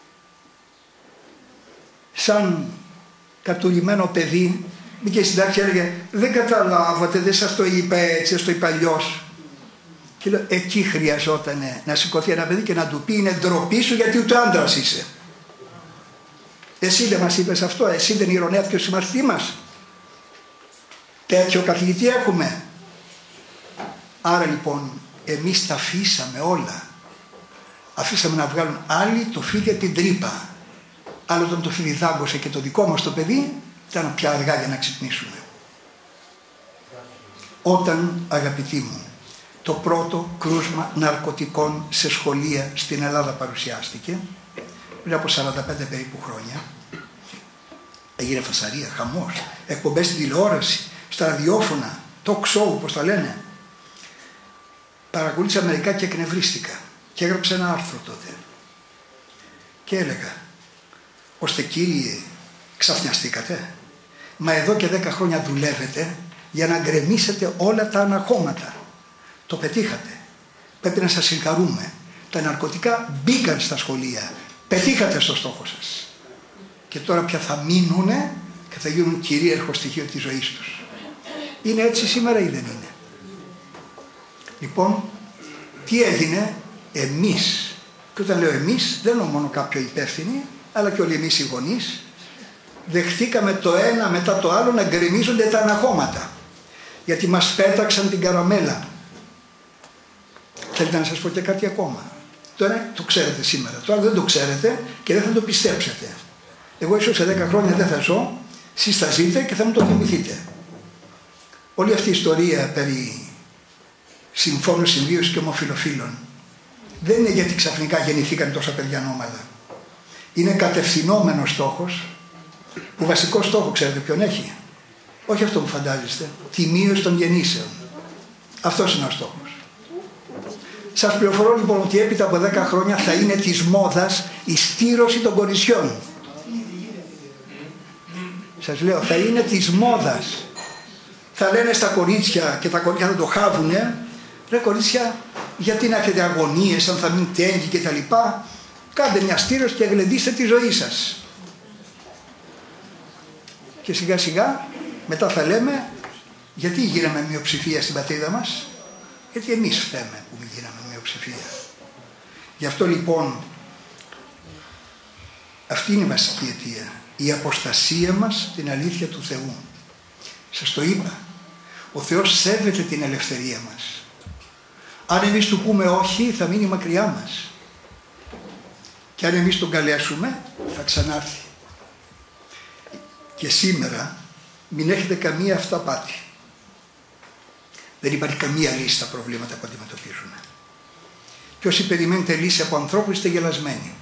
σαν κατουρημένο παιδί, μπήκε στην τάξη και έλεγε: δεν καταλάβατε, δεν σας το είπα έτσι, σας το είπα αλλιώς. Και λέω: εκεί χρειαζόταν να σηκωθεί ένα παιδί και να του πει: είναι ντροπή σου γιατί ούτε άντρας είσαι. Εσύ δεν μας είπες αυτό, εσύ δεν ειρωνεύτηκες ο συμμαθητή μας. Τέτοιο καθηγητή έχουμε. Άρα λοιπόν εμείς τα αφήσαμε όλα. Αφήσαμε να βγάλουν άλλοι το φίδι από την τρύπα. Άλλο όταν το φίδι δάγκωσε και το δικό μας το παιδί, ήταν πια αργά για να ξυπνήσουμε. Όταν, αγαπητοί μου, το πρώτο κρούσμα ναρκωτικών σε σχολεία στην Ελλάδα παρουσιάστηκε, πριν από σαράντα πέντε περίπου χρόνια, έγινε φασαρία, χαμός, εκπομπές στην τηλεόραση, στα ραδιόφωνα, talk show, πώς τα λένε. Παρακολούθησα μερικά και εκνευρίστηκα και έγραψα ένα άρθρο τότε και έλεγα: ώστε κύριε, ξαφνιαστήκατε? Μα εδώ και δέκα χρόνια δουλεύετε για να γκρεμίσετε όλα τα αναχώματα. Το πετύχατε. Πρέπει να σας συγχαρούμε. Τα ναρκωτικά μπήκαν στα σχολεία. Πετύχατε στο στόχο σας. Και τώρα πια θα μείνουνε και θα γίνουν κυρίαρχο στοιχείο της ζωής τους. Είναι έτσι σήμερα ή δεν είναι? Λοιπόν, τι έγινε? Εμείς, και όταν λέω εμείς δεν εννοώ μόνο κάποιο υπεύθυνοι, αλλά και όλοι εμείς οι γονείς, δεχτήκαμε το ένα μετά το άλλο να γκρεμίζονται τα αναχώματα, γιατί μας πέταξαν την καραμέλα. Θέλετε να σας πω και κάτι ακόμα? Το ένα το ξέρετε σήμερα, το άλλο δεν το ξέρετε και δεν θα το πιστέψετε. Εγώ ίσως σε δέκα χρόνια δεν θα ζω, εσείς θα ζείτε και θα μου το θυμηθείτε. Όλη αυτή η ιστορία περί συμφώνου συμβίωσης και ομοφυλοφίλων δεν είναι γιατί ξαφνικά γεννηθήκαν τόσα παιδιά ανώμαλα. Είναι κατευθυνόμενος στόχος, που βασικό στόχο ξέρετε ποιον έχει? Όχι αυτό που φαντάζεστε, τη μείωση των γεννήσεων. Αυτός είναι ο στόχος. Σας πληροφορώ λοιπόν ότι έπειτα από δέκα χρόνια θα είναι της μόδας η στήρωση των κοριτσιών. Σας λέω, θα είναι της μόδας. Θα λένε στα κορίτσια και τα κορίτσια θα το χάβουνε: ρε κορίτσια, γιατί να έχετε αγωνίες αν θα μην τέγει και τα λοιπά? Κάντε μια στήρωση και γλεντήστε τη ζωή σας. Και σιγά σιγά μετά θα λέμε: γιατί γίναμε μειοψηφία στην πατρίδα μας? Γιατί εμείς φταίμε που μην γίναμε μειοψηφία. Γι' αυτό λοιπόν αυτή είναι η βασική αιτία. Η αποστασία μας την αλήθεια του Θεού. Σας το είπα. Ο Θεός σέβεται την ελευθερία μας. Αν εμείς του πούμε όχι, θα μείνει μακριά μας. Και αν εμείς τον καλέσουμε, θα ξανάρθει. Και σήμερα μην έχετε καμία αυταπάτη. Δεν υπάρχει καμία λύση στα προβλήματα που αντιμετωπίζουμε. Και όσοι περιμένετε λύση από ανθρώπους, είστε γελασμένοι.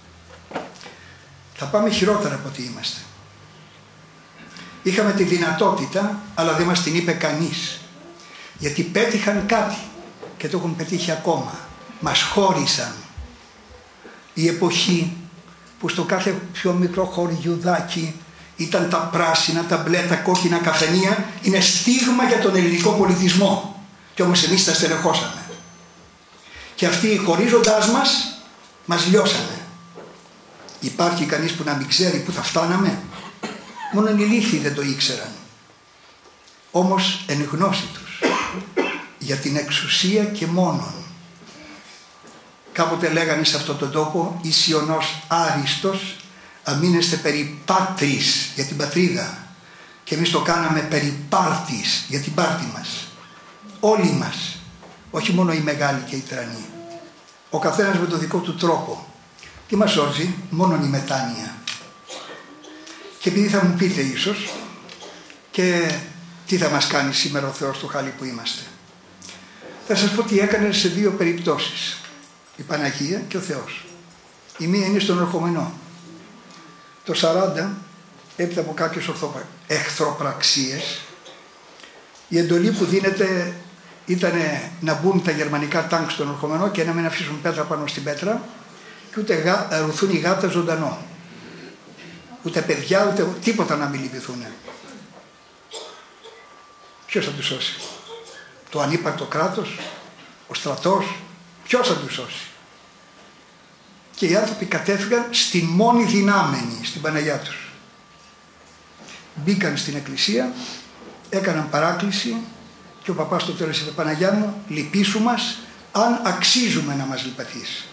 Θα πάμε χειρότερα από ό,τι είμαστε. Είχαμε τη δυνατότητα, αλλά δεν μας την είπε κανείς. Γιατί πέτυχαν κάτι και το έχουν πετύχει ακόμα. Μας χώρισαν. Η εποχή που στο κάθε πιο μικρό χωριουδάκι ήταν τα πράσινα, τα μπλε, τα κόκκινα καφενεία, είναι στίγμα για τον ελληνικό πολιτισμό. Και όμως εμείς τα στελεχώσαμε. Και αυτοί χωρίζοντάς μας, μας λιώσανε. Υπάρχει κανείς που να μην ξέρει που θα φτάναμε? Μόνο οι ηλίθιοι δεν το ήξεραν. Όμως εν γνώση τους, για την εξουσία και μόνον. Κάποτε λέγανε σε αυτόν τον τόπο: «Ισιονός άριστος, αμήνεστε περί πάτρις», για την πατρίδα. Και εμείς το κάναμε περί πάρτης, για την πάρτη μας. Όλοι μας, όχι μόνο οι μεγάλοι και οι τρανοί. Ο καθένας με τον δικό του τρόπο. Τι μας σώζει? Μόνο η μετάνοια. Και επειδή θα μου πείτε ίσως, και τι θα μας κάνει σήμερα ο Θεός στο χάλι που είμαστε, Θα σας πω τι έκανε σε δύο περιπτώσεις. Η Παναγία και ο Θεός. Η μία είναι στον ερχομενό. Το σαράντα, έπειτα από κάποιες εχθροπραξίες, η εντολή που δίνεται ήταν να μπουν τα γερμανικά τάγκ στον ερχομενό και να μην αφήσουν πέτρα πάνω στην πέτρα και ούτε γα, ρουθούν οι γάτες ζωντανό. Ούτε παιδιά, ούτε τίποτα να μην λυπηθούν. Ποιος θα τους σώσει? Το ανύπαρκτο κράτος, ο στρατός, ποιος θα τους σώσει? Και οι άνθρωποι κατέφυγαν στην μόνη δυνάμενη, στην Παναγιά τους. Μπήκαν στην εκκλησία, έκαναν παράκληση και ο παπάς στο τέλος είπε: Παναγιά μου, λυπήσου μας αν αξίζουμε να μας λυπαθείς.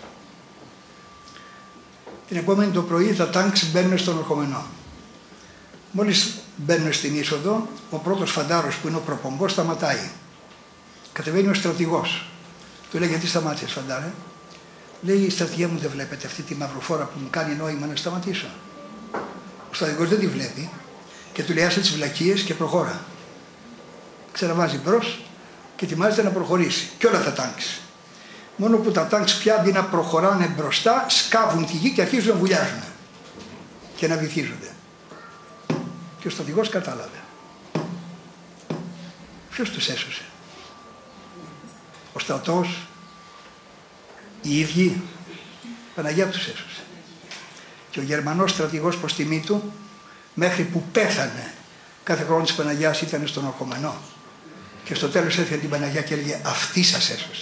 Την επόμενη το πρωί τα τάγκς μπαίνουν στον ερχομενό. Μόλις μπαίνουν στην είσοδο, ο πρώτος φαντάρος που είναι ο προπομπός σταματάει. Κατεβαίνει ο στρατηγός. Του λέει: γιατί σταμάτησες, φαντάρε? Λέει: στρατηγέ μου, δεν βλέπετε αυτή τη μαυροφόρα που μου κάνει νόημα να σταματήσω? Ο στρατηγός δεν τη βλέπει και του λέει: άσε τις βλακίες και προχώρα. Ξαναβάζει μπρος και ετοιμάζεται να προχωρήσει. Και όλα τα τάγκς. Μόνο που τα τάγκς πια αντί να προχωράνε μπροστά, σκάβουν τη γη και αρχίζουν να βουλιάζουν και να βυθίζονται. Και ο στρατηγός κατάλαβε. Ποιος τους έσωσε? Ο στρατός, οι ίδιοι? Η Παναγιά τους έσωσε. Και ο Γερμανός στρατηγός προς τιμή του, μέχρι που πέθανε, κάθε χρόνο της Παναγιάς ήταν στον ερχομενό. Και στο τέλος έφυγε την Παναγιά και έλεγε: αυτή σας έσωσε.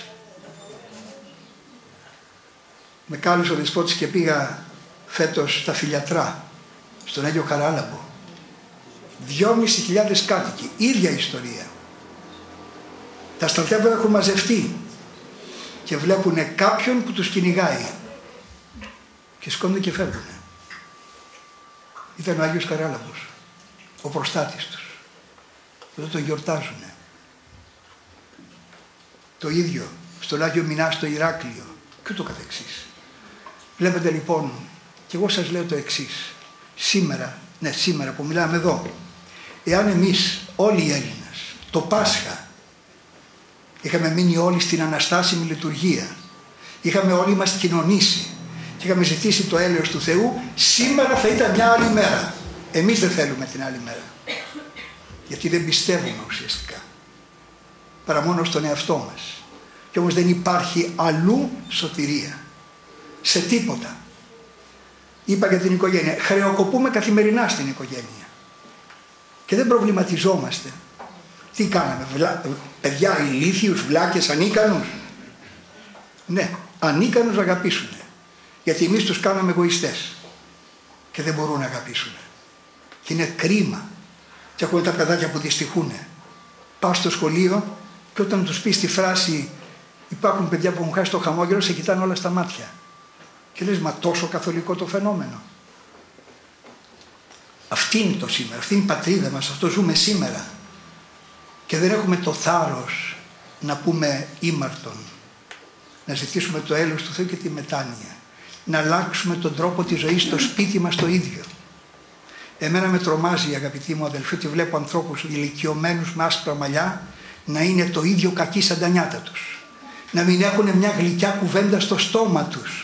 Με κάλεσε ο Δεσπότης και πήγα φέτος στα Φιλιατρά, στον Άγιο Χαράλαμπο. Δυόμισι χιλιάδες κάτοικοι, ίδια ιστορία. Τα στρατεύματα έχουν μαζευτεί και βλέπουν κάποιον που τους κυνηγάει και σκόνται και φεύγουν. Ήταν ο Άγιος Χαράλαμπος, ο προστάτης τους. Εδώ τον γιορτάζουν. Το ίδιο στον Άγιο Μινά στο Ηράκλειο και ούτω καθεξής. Βλέπετε λοιπόν, και εγώ σας λέω το εξής. Σήμερα, ναι σήμερα που μιλάμε εδώ, εάν εμείς όλοι οι Έλληνες το Πάσχα είχαμε μείνει όλοι στην αναστάσιμη λειτουργία, είχαμε όλοι μας κοινωνήσει και είχαμε ζητήσει το έλεος του Θεού, σήμερα θα ήταν μια άλλη μέρα. Εμείς δεν θέλουμε την άλλη μέρα, γιατί δεν πιστεύουμε ουσιαστικά παρά μόνο στον εαυτό μας. Και όμως δεν υπάρχει αλλού σωτηρία σε τίποτα. Είπα για την οικογένεια, χρεοκοπούμε καθημερινά στην οικογένεια και δεν προβληματιζόμαστε. Τι κάναμε, βλα... παιδιά ηλίθιους, βλάκες, ανίκανους? Ναι, ανίκανους να αγαπήσουν, γιατί εμείς τους κάναμε εγωιστές και δεν μπορούν να αγαπήσουν και είναι κρίμα. Και έχουν τα παιδάκια που δυστυχούν. Πάω στο σχολείο και όταν τους πεις τη φράση υπάρχουν παιδιά που έχουν χάσει το χαμόγελο, σε κοιτάνε όλα στα μάτια και λες, μα τόσο καθολικό το φαινόμενο? Αυτή είναι το σήμερα, αυτή είναι η πατρίδα μας, αυτό ζούμε σήμερα και δεν έχουμε το θάρρος να πούμε ήμαρτον, να ζητήσουμε το έλεος του Θεού και τη μετάνοια, να αλλάξουμε τον τρόπο της ζωής στο σπίτι μας το ίδιο. Εμένα με τρομάζει, αγαπητοί μου αδελφοί, ότι βλέπω ανθρώπους ηλικιωμένους με άσπρα μαλλιά να είναι το ίδιο κακοί σαν τα νιάτα τους, να μην έχουν μια γλυκιά κουβέντα στο στόμα τους.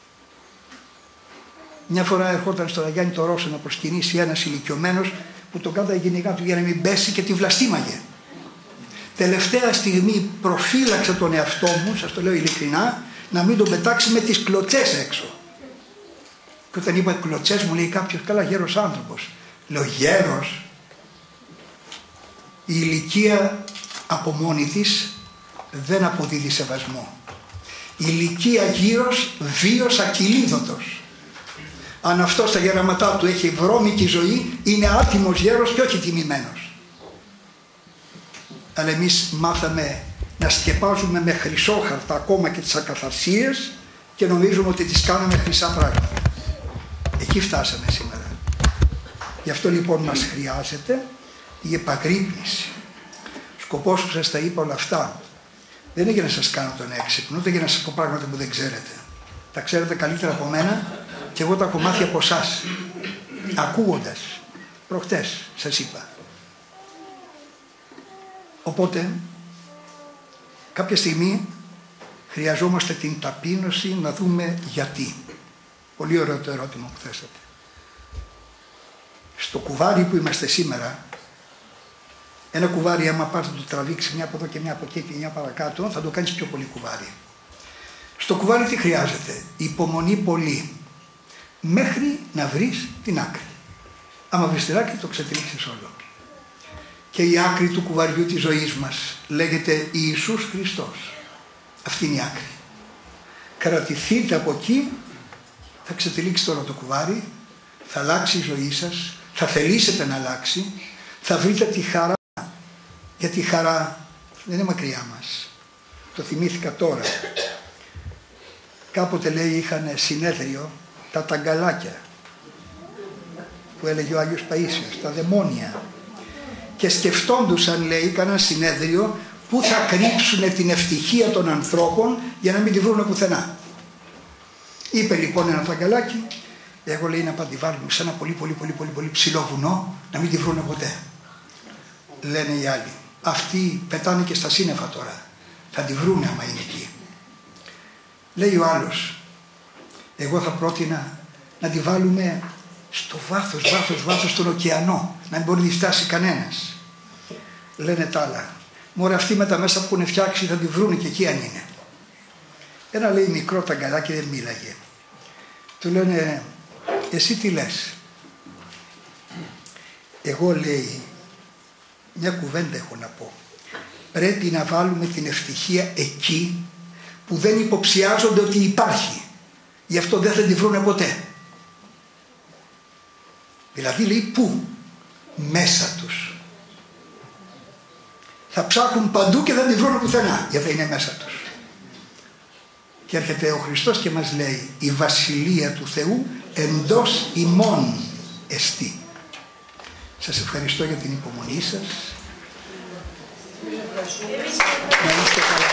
Μια φορά ερχόταν στον Αγιάννη το Ρώσο να προσκυνήσει ένας ηλικιωμένος που τον κάταγε η γυναίκα του για να μην πέσει και τη βλαστήμαγε. Τελευταία στιγμή προφύλαξα τον εαυτό μου, σας το λέω ειλικρινά, να μην τον πετάξει με τις κλωτσές έξω. Και όταν είπα κλωτσές μου λέει κάποιος, καλά γέρος άνθρωπος. Λέω, γέρος? Η ηλικία από μόνη της δεν αποδίδει σεβασμό. Η ηλικία γύρος βίος ακυλίδωτος. Αν αυτό στα γεραματά του έχει βρώμικη ζωή, είναι άτιμος γέρος και όχι τιμημένος. Αλλά εμείς μάθαμε να σκεπάζουμε με χρυσόχαρτα ακόμα και τις ακαθαρσίες και νομίζουμε ότι τις κάνουμε χρυσά πράγματα. Εκεί φτάσαμε σήμερα. Γι' αυτό λοιπόν μας χρειάζεται η επαγρύπνηση. Ο σκοπός που σας τα είπα όλα αυτά δεν είναι για να σας κάνω τον έξυπνο, ούτε για να σας πω πράγματα που δεν ξέρετε. Τα ξέρετε καλύτερα από μένα και εγώ τα έχω μάθει από εσάς, ακούγοντας. Προχτές σας είπα. Οπότε Κάποια στιγμή χρειαζόμαστε την ταπείνωση να δούμε γιατί. Πολύ ωραίο το ερώτημα που θέσατε. Στο κουβάρι που είμαστε σήμερα, ένα κουβάρι άμα πάρει να το τραβήξει μια από εδώ και μια από εκεί και μια παρακάτω, θα το κάνεις πιο πολύ κουβάρι. Στο κουβάρι τι χρειάζεται? Υπομονή πολύ, μέχρι να βρεις την άκρη. Άμα βρεις την άκρη, το ξετυλίξεις όλο. Και η άκρη του κουβαριού της ζωής μας λέγεται Ιησούς Χριστός. Αυτή είναι η άκρη. Κρατηθείτε από εκεί, θα ξετυλίξετε όλο το κουβάρι, θα αλλάξει η ζωή σας, θα θελήσετε να αλλάξει, θα βρείτε τη χαρά, γιατί η χαρά δεν είναι μακριά μας. Το θυμήθηκα τώρα. Κάποτε λέει είχαν συνέδριο τα ταγκαλάκια που έλεγε ο Άγιος Παΐσιος, τα δαιμόνια, και σκεφτόντουσαν, λέει, κανένα συνέδριο που θα κρύψουν την ευτυχία των ανθρώπων για να μην τη βρούνε πουθενά. Είπε λοιπόν ένα ταγκαλάκι, εγώ λέει να τη βάλουμε σε ένα πολύ πολύ πολύ πολύ πολύ ψηλό βουνό να μην τη βρούνε ποτέ. Λένε οι άλλοι, αυτοί πετάνε και στα σύννεφα τώρα, θα τη βρούνε άμα είναι εκεί. Λέει ο άλλος, εγώ θα πρότεινα να τη βάλουμε στο βάθος, βάθος, βάθος στον ωκεανό, να μην μπορεί να φτάσει κανένας. Λένε τα άλλα, μωρέ αυτοί με τα μέσα που έχουν φτιάξει θα τη βρούνε και εκεί αν είναι. Ένα λέει μικρό ταγκαλάκι δεν μίλαγε. Του λένε, εσύ τι λες? Εγώ, λέει, μια κουβέντα έχω να πω. Πρέπει να βάλουμε την ευτυχία εκεί που δεν υποψιάζονται ότι υπάρχει. Γι' αυτό δεν θα τη βρούνε ποτέ. Δηλαδή λέει πού? Μέσα τους. Θα ψάχνουν παντού και δεν τη βρούνε πουθενά, γιατί είναι μέσα τους. Και έρχεται ο Χριστός και μας λέει, η βασιλεία του Θεού εντός ημών εστί. Σας ευχαριστώ για την υπομονή σας. Να είστε καλά.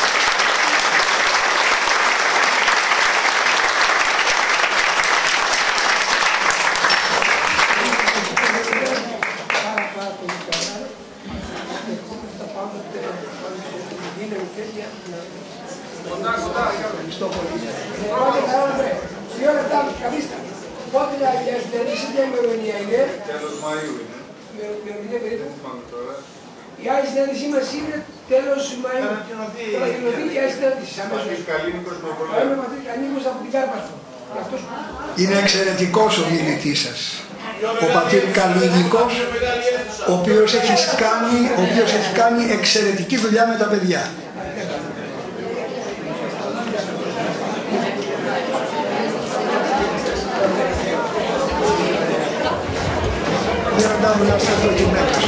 Πότε η ασθενής είναι ημερομηνία είναι? Τέλος Μαΐου είναι. Ημερομηνία περίπου. Δεν θυμάμαι τώρα. Η άλλη συνάντησή μας είναι τέλος Μαΐου. Θα ανακοινωθεί. Θα ανακοινωθεί η άλλη συνάντηση. Πατήρ Καλίνικος με Θα είμαι Πατήρ Καλίνικος από την Κάρπαθο. Είναι εξαιρετικός ο μιλητής σας. Ο Πατήρ Καλίνικος, ο οποίος έχει κάνει, ο οποίος έχει κάνει εξαιρετική δουλειά με τα παιδιά. Δεν αντάβω να σας το κειμένος.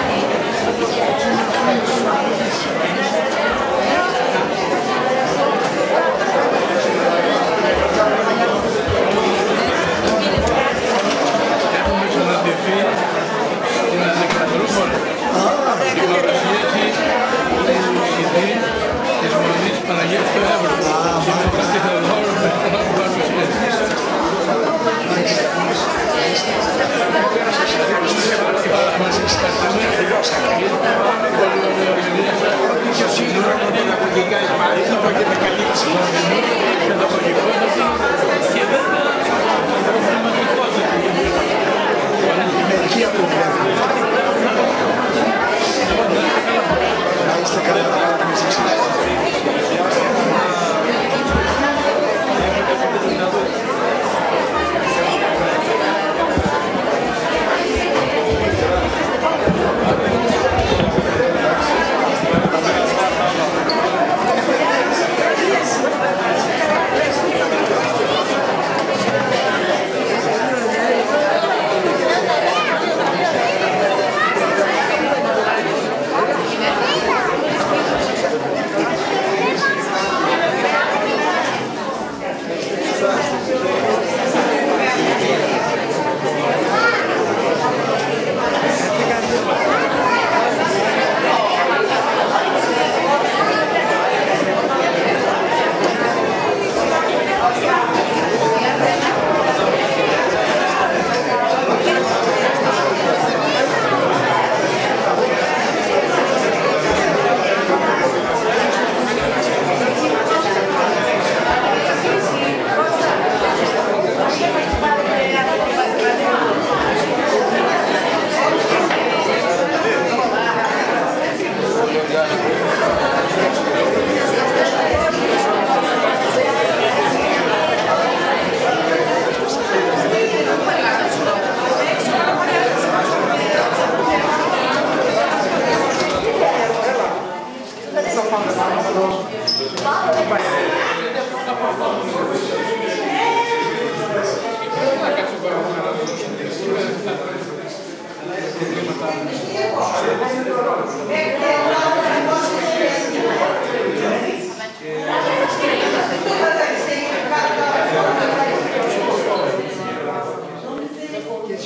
Έχουμε συναντηθεί στην Αλεξανδρούπολη. Στην παρουσίαση της ιδρύς της Μονής Παναγίας του Εύρου. Και με κάτι Θεοδόρου να παρουσίαση. Μας ευχαριστούμε. Πολύ ωραία.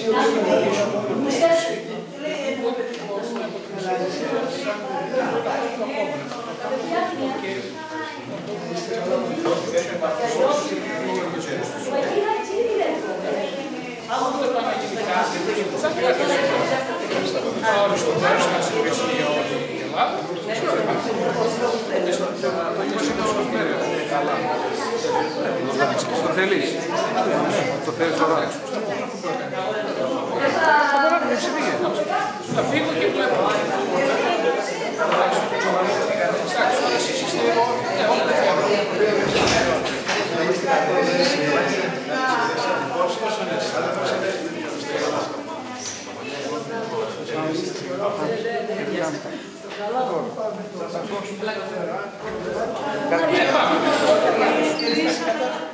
Το θέλεις. Το θέλεις τώρα. Θα φύγω και βλέπω. Εντάξει, τώρα εσείς είστε εγώ. Ναι, όλα δεν θέλω. Καλά.